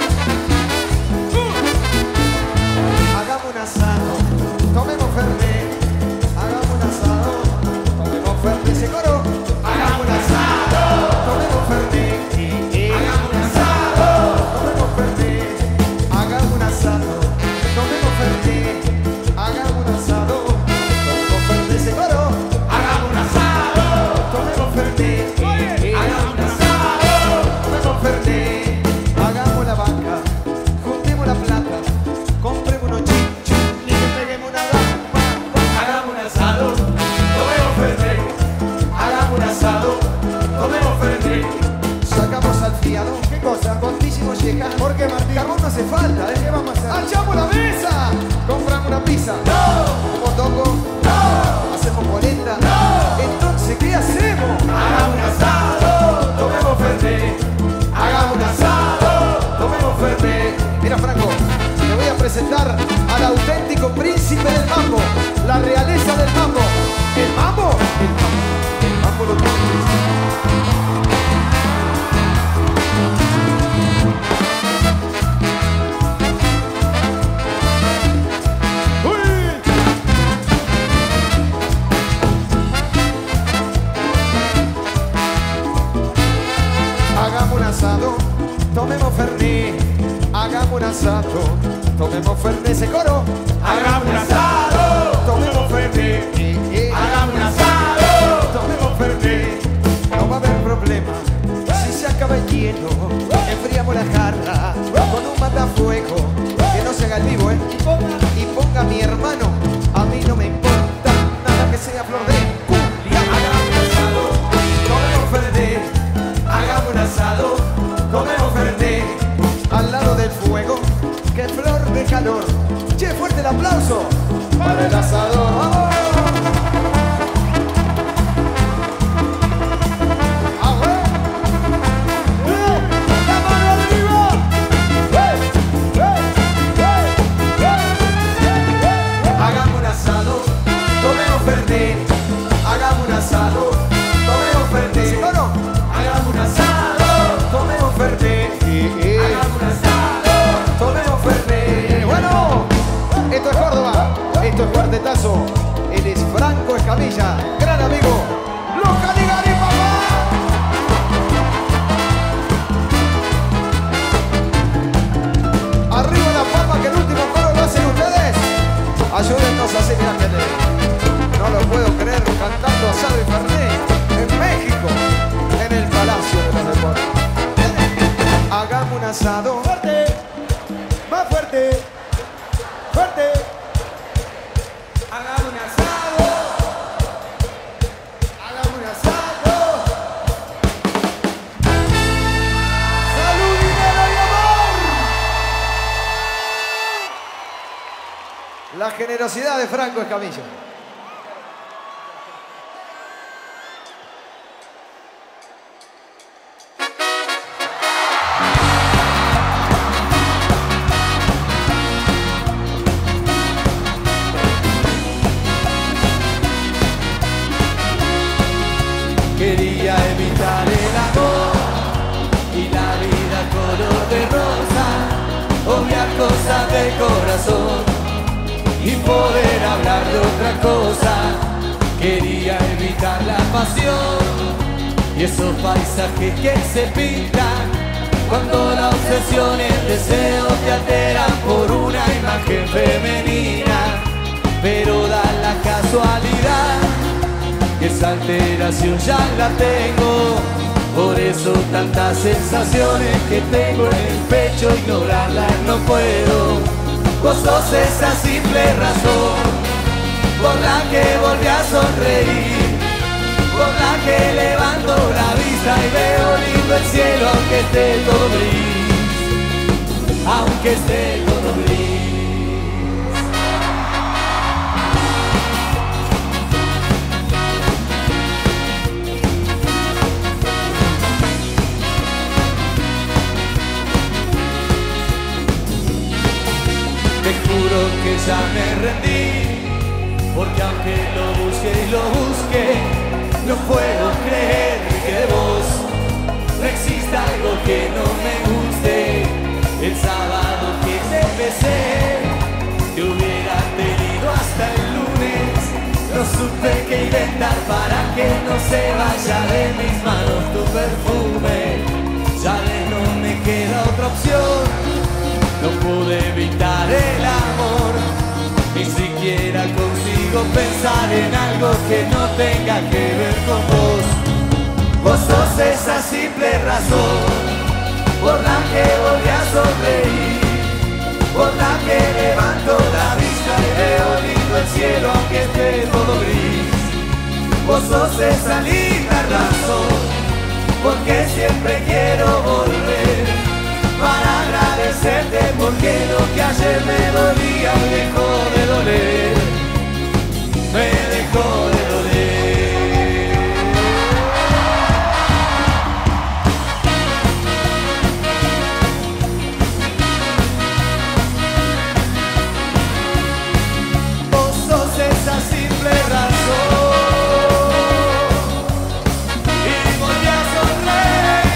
Hagamos un asado, tomemos fernet. Hagamos un asado, tomemos fernet. Ese coro. Hagamos un asado, tomemos fernet. Hagamos un asado, tomemos fernet. Hagamos un asado, tomemos fernet. Hagamos un asado, tomemos fernet. Ese coro. Hagamos un asado, tomemos fernet. Hagamos un asado, tomemos fernet. Hagamos la vaca, juntemos la plata, compremos unos chinchos y le peguemos una gamba. Hagamos un asado, tomemos fernet. Hagamos un asado, tomemos fernet. Sacamos al fiado. ¿Qué cosa? Contísimo llega. ¿Por qué, Martín? Carbón no hace falta, ¿eh? ¿Qué vamos a hacer? ¡Alchamos la mesa! Compramos una pizza. ¡No! ¿Como toco? ¡No! ¿Hacemos polenta? ¡No! Entonces, ¿qué hacemos? Hagamos un asado, tomemos fernet. Hagamos un asado, tomemos fernet. Mira, Franco, te voy a presentar al auténtico príncipe del mambo, la realeza del mambo. ¿El mambo? El mambo. El mambo lo tiene. Hagamos un asado, tomemos fernet. Hagamos un asado, tomemos fernet. Ese coro. Hagamos un asado, tomemos fernet. Hagamos un asado, tomemos fernet. No va a haber problema si se acaba el hielo. Enfriamos la jarra con un matafuego. Que no se haga el vivo, ¿eh? Y ponga a mi hermano. A mí no me importa nada que sea flor de cumbia. Hagamos un asado, tomemos fernet. Hagamos un asado, tomemos fernet. Al lado del fuego, que flor de calor. Che, fuerte el aplauso para el asador. ¡Vamos! ¡La mano arriba! Hagamos un asado, tomemos fernet. Hagamos un asado, tomemos fernet. ¿Sí o no? Hagamos un asado, tomemos fernet. Hagamos un asado, tomemos fernet. Bueno, esto es Córdoba, esto es Cuartetazo. Él es Franco Escamilla, gran amigo. ¡Los Caligari, papá! Arriba la palma, que el último coro lo hacen ustedes. Ayúdennos a hacer, mira, gente. No lo puedo creer, cantando asado y fernet en México, en el Palacio de los Deportes. Hagamos un asado. ¡Fuerte! ¡Más fuerte! ¡Fuerte! Hagamos un asado. Hagamos un asado. ¡Salud, dinero y amor! La generosidad de Franco Escamilla. Quería evitar el amor y la vida color de rosa, obviar cosas del corazón y poder hablar de otra cosa. Quería evitar la pasión y esos paisajes que se pintan cuando la obsesión y el deseo te alteran por una imagen femenina. Pero da la casualidad que esa alteración ya la tengo. Por eso tantas sensaciones que tengo en el pecho, ignorarlas no puedo. Vos sos esa simple razón por la que volví a sonreír, por la que levanto la vista y veo lindo el cielo, aunque esté todo gris, aunque esté todo gris. Te juro que ya me rendí, porque aunque lo busque y lo busque, no puedo creer que de vos no exista algo que no me guste. El sábado que te besé, te hubiera tenido hasta el lunes. No supe qué inventar para que no se vaya de mis manos tu perfume. Ya de no me queda otra opción, no pude evitar el amor. Ni siquiera consigo pensar en algo que no tenga que ver con vos. Vos sos esa simple razón por la que volví a sonreír, por la que levanto la vista y veo lindo el cielo aunque esté todo gris. Vos sos esa linda razón porque siempre quiero volver para agradecerte, porque lo que ayer me dolía me dejó de doler, me dejó de doler. Vos sos esa simple razón y volví a sonreír,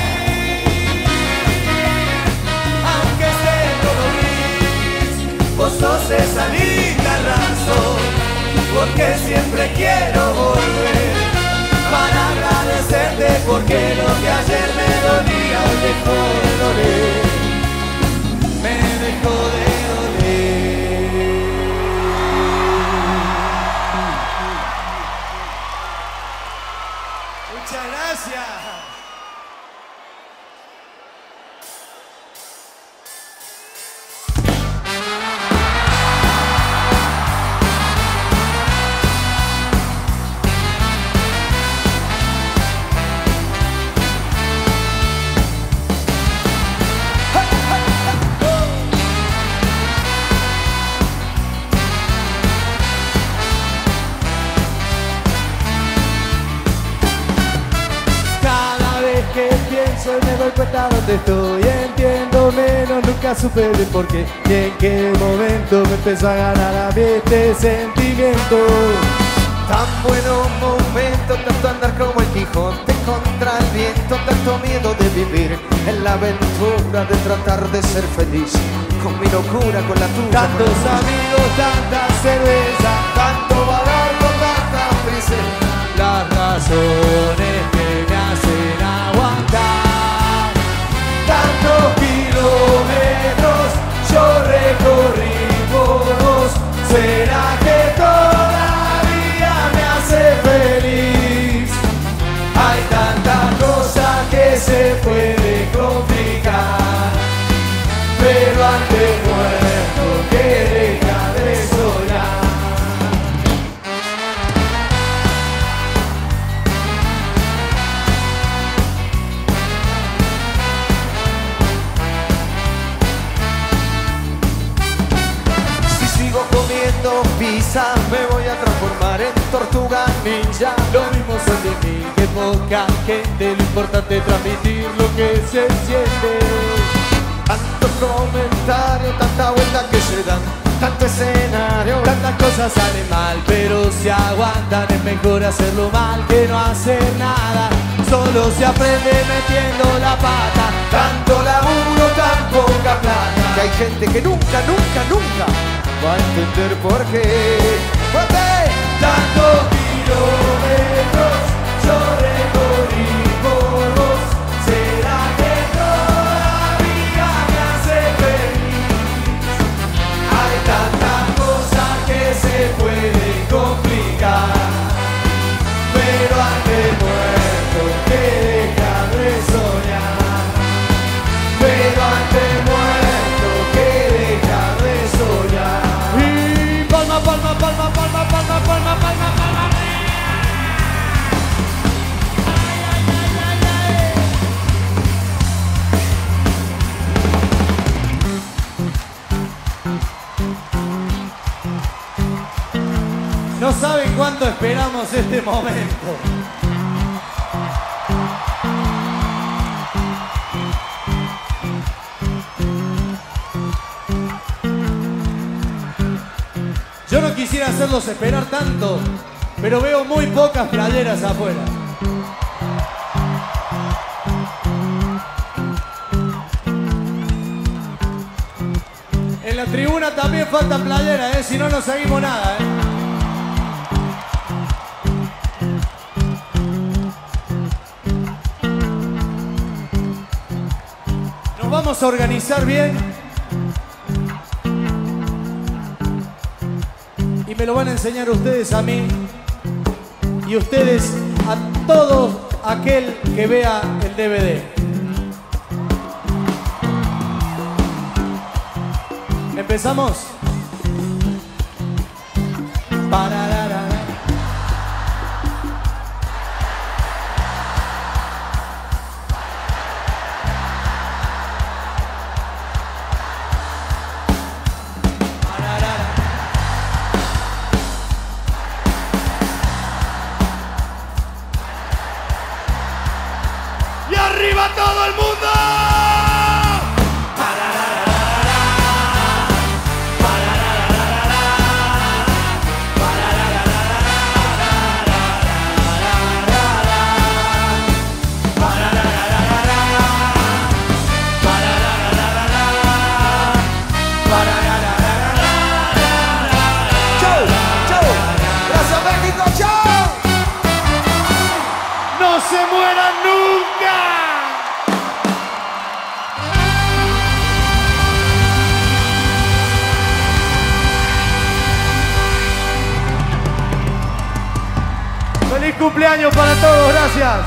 aunque esté todo gris. Vos sos esa linda razón porque siempre quiero volver para agradecerte, porque lo que ayer me dolía hoy dejó de doler, me dejó de doler. Muchas gracias. Que pienso y me doy cuenta donde estoy, entiendo menos, nunca supe de por qué y en qué momento me empezó a ganar a mí este sentimiento. Tan buenos momentos, tanto andar como el Quijote contra el viento, tanto miedo de vivir en la aventura de tratar de ser feliz, con mi locura, con la tuya. Tantos amigos, tanta cerveza, tanto valor con tanta prisa, las razones que me hacen aguantar. Tantos kilómetros yo recorrí por vos, ¿será que todavía me hace feliz? Hay tantas cosas que se pueden complicar, pero antes muerto que deja de soñar. pizza me voy a transformar en tortuga ninja. Lo mismo son de mí que poca gente, lo importante es transmitir lo que se siente. Tantos comentarios, tanta vuelta que se dan, tanto escenario, tantas cosas salen mal, pero se aguantan, es mejor hacerlo mal que no hacer nada. Solo se aprende metiendo la pata, tanto laburo, tan poca plata, que hay gente que nunca, nunca, nunca va a entender por qué. ¡Fuerte! Tantos kilómetros yo recorrí por vos, ¿será que todavía me hace feliz? Hay tantas cosas que se pueden complicar, pero esperamos este momento. Yo no quisiera hacerlos esperar tanto, pero veo muy pocas playeras afuera. En la tribuna también faltan playeras, si no, no seguimos nada. Nos vamos a organizar bien y me lo van a enseñar ustedes a mí y ustedes a todo aquel que vea el DVD. ¿Empezamos? Pararara. Pararara. ¡Y arriba todo el mundo! ¡No se mueran nunca! ¡Feliz cumpleaños para todos! ¡Gracias!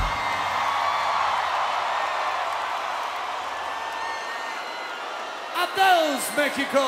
¡Adiós, México!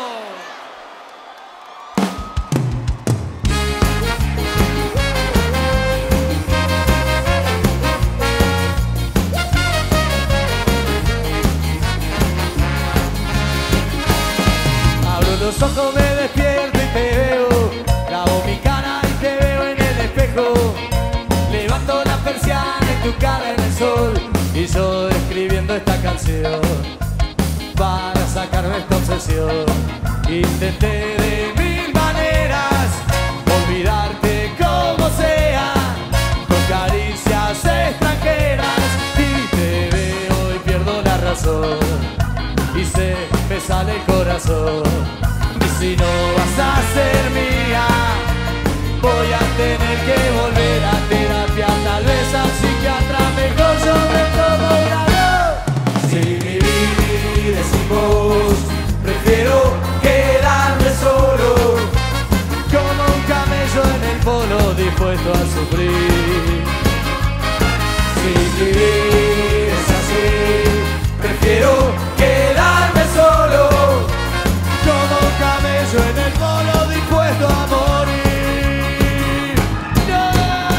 Los ojos me despierto y te veo, lavo mi cara y te veo en el espejo. Levanto la persiana y tu cara en el sol, y yo escribiendo esta canción para sacarme esta obsesión. Intenté de mil maneras olvidarte como sea, con caricias extranjeras, y te veo y pierdo la razón, y se me sale el corazón. Si no vas a ser mía, voy a tener que volver a terapia, tal vez al psiquiatra, mejor sobre todo grado. Si mi vida es sin vos, prefiero quedarme solo, como un camello en el polo dispuesto a sufrir. Si mi vida es así, prefiero quedarme solo, como un camello en el polo dispuesto a morir. ¡No!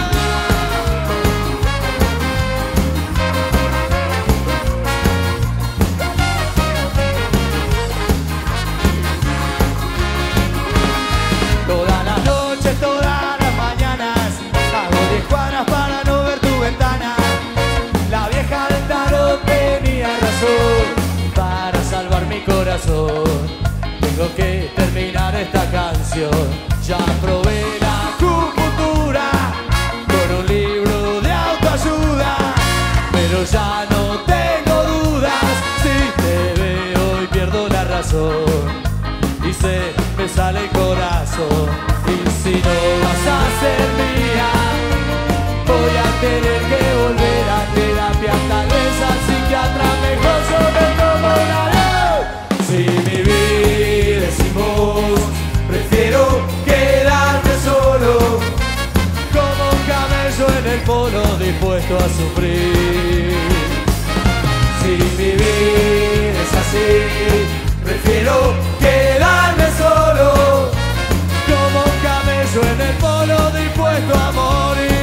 Todas las noches, todas las mañanas, hago 10 cuadras para no ver tu ventana. La vieja del tarot tenía razón, para salvar mi corazón tengo que terminar esta canción. Ya probé la acupuntura con un libro de autoayuda, pero ya no tengo dudas. Si te veo y pierdo la razón, y se me sale el corazón. Y si no vas a ser mía, voy a tener que volver a terapia, tal vez al psiquiatra, mejor sobre todo la ley. Si mi vida es sin vos, prefiero quedarme solo, como un camello en el polo dispuesto a sufrir. Si mi vida es así, prefiero quedarme solo, como un camello en el polo dispuesto a morir.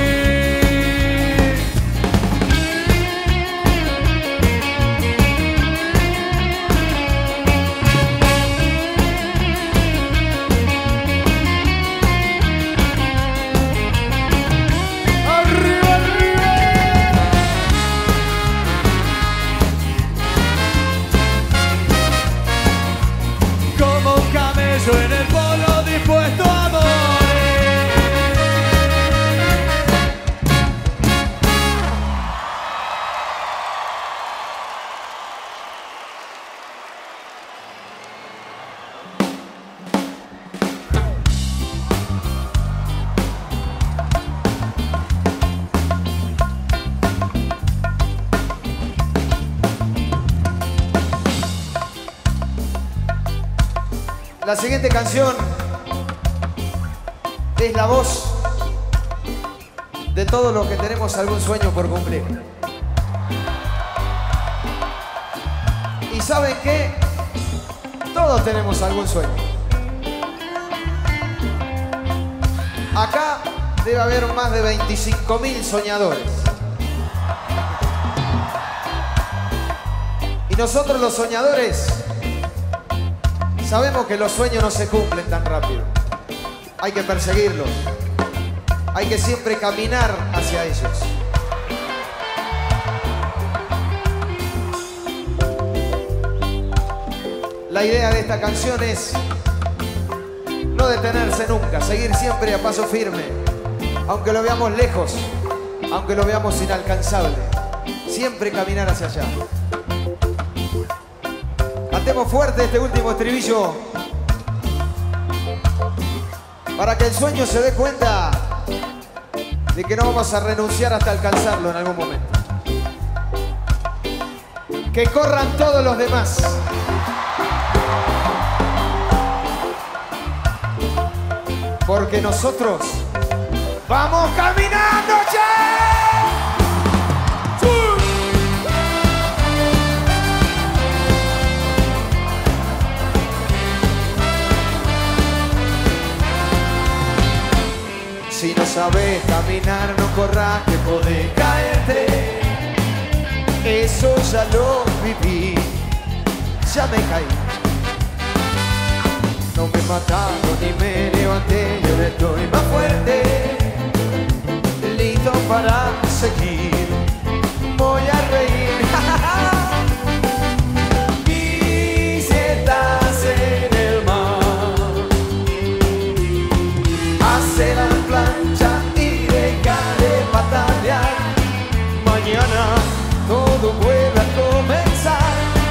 La siguiente canción es la voz de todos los que tenemos algún sueño por cumplir. ¿Y saben qué? Todos tenemos algún sueño. Acá debe haber más de 25.000 soñadores. Y nosotros los soñadores sabemos que los sueños no se cumplen tan rápido. Hay que perseguirlos. Hay que siempre caminar hacia ellos. La idea de esta canción es no detenerse nunca, seguir siempre a paso firme, aunque lo veamos lejos, aunque lo veamos inalcanzable, siempre caminar hacia allá. Cantemos fuerte este último estribillo para que el sueño se dé cuenta de que no vamos a renunciar hasta alcanzarlo en algún momento. Que corran todos los demás. Porque nosotros vamos caminando, che. Si no sabes caminar, no corras que podés caerte. Eso ya lo viví, ya me caí. No me mataron ni me levanté, yo estoy más fuerte, listo para seguir, voy a reír. Y si estás en el mar, hace la plancha y deja de patalear. Mañana todo vuelve a comenzar.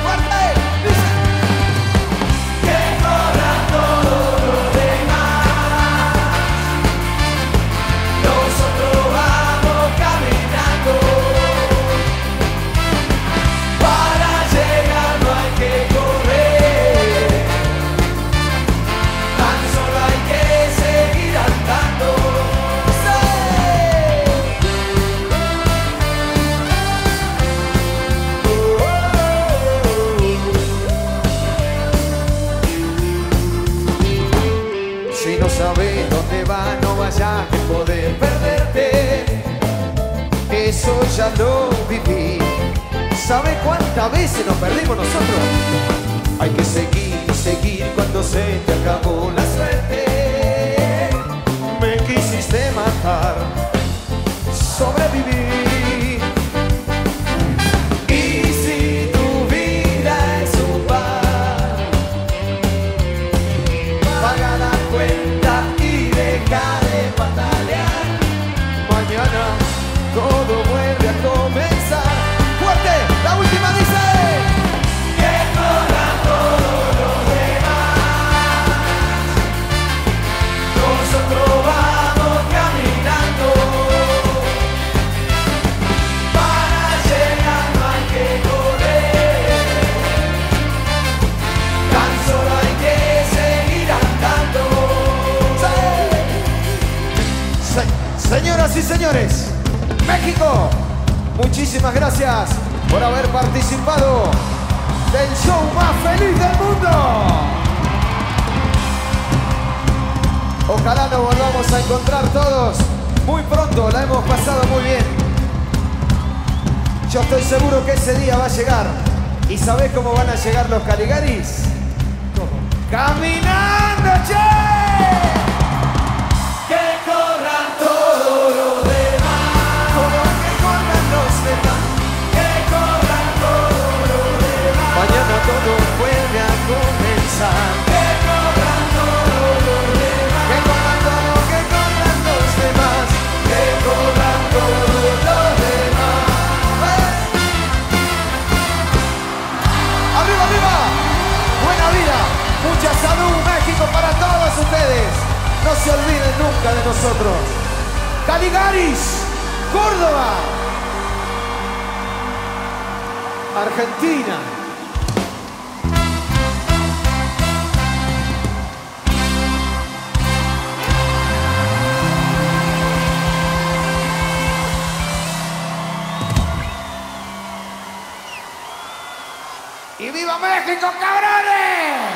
Sabes dónde va, no vayas a poder perderte. Eso ya lo viví. ¿Sabe cuántas veces nos perdimos nosotros? Hay que seguir y seguir cuando se te acabó la suerte. Me quisiste matar, sobreviví. Y si tu vida es un bar, paga la cuenta. Deja de patalear. Mañana todo vuelve a comenzar. ¡Fuerte! ¡La última dice! Que corran todos los demás. Nosotros vamos caminando. Para llegar no hay que correr. Tan solo hay que seguir andando. Señoras y señores, México, muchísimas gracias por haber participado del show más feliz del mundo. Ojalá nos volvamos a encontrar todos muy pronto, la hemos pasado muy bien. Yo estoy seguro que ese día va a llegar. ¿Y sabés cómo van a llegar los Caligaris? ¿Cómo? ¡Caminando, che! Mañana todo vuelve a comenzar. Que corran todos los demás. Que corran todos, que corran los demás. Que corran todos los demás. ¡Arriba, arriba! Buena vida, mucha salud, México, para todos ustedes. No se olviden nunca de nosotros. Caligaris, Córdoba, Argentina. ¡Y viva México, cabrones!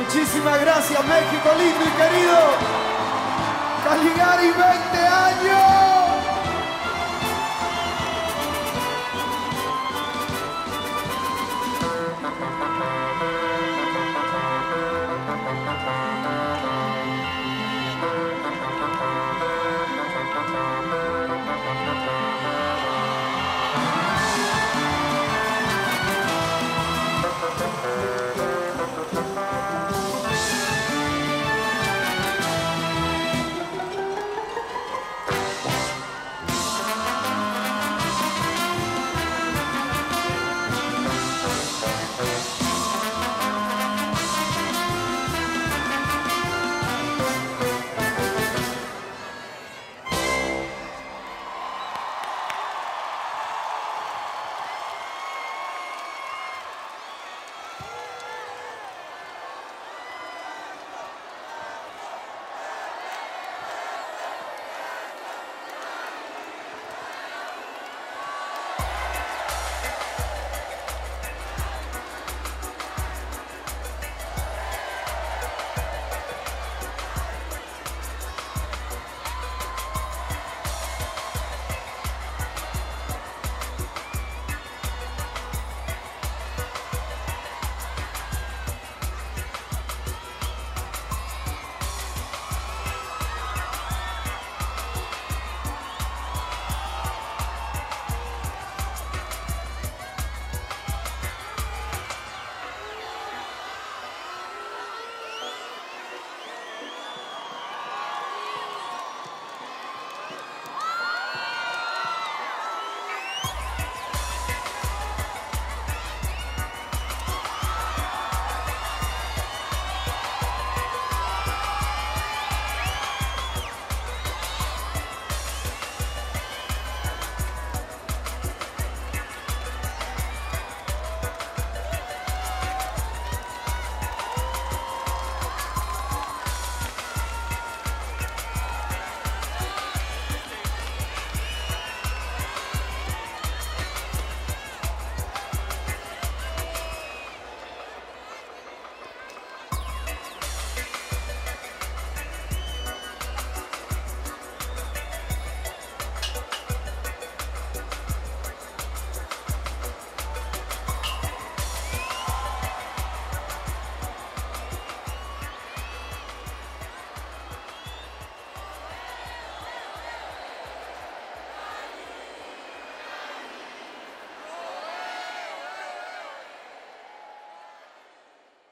Muchísimas gracias, México lindo y querido. Caligari, 20 años.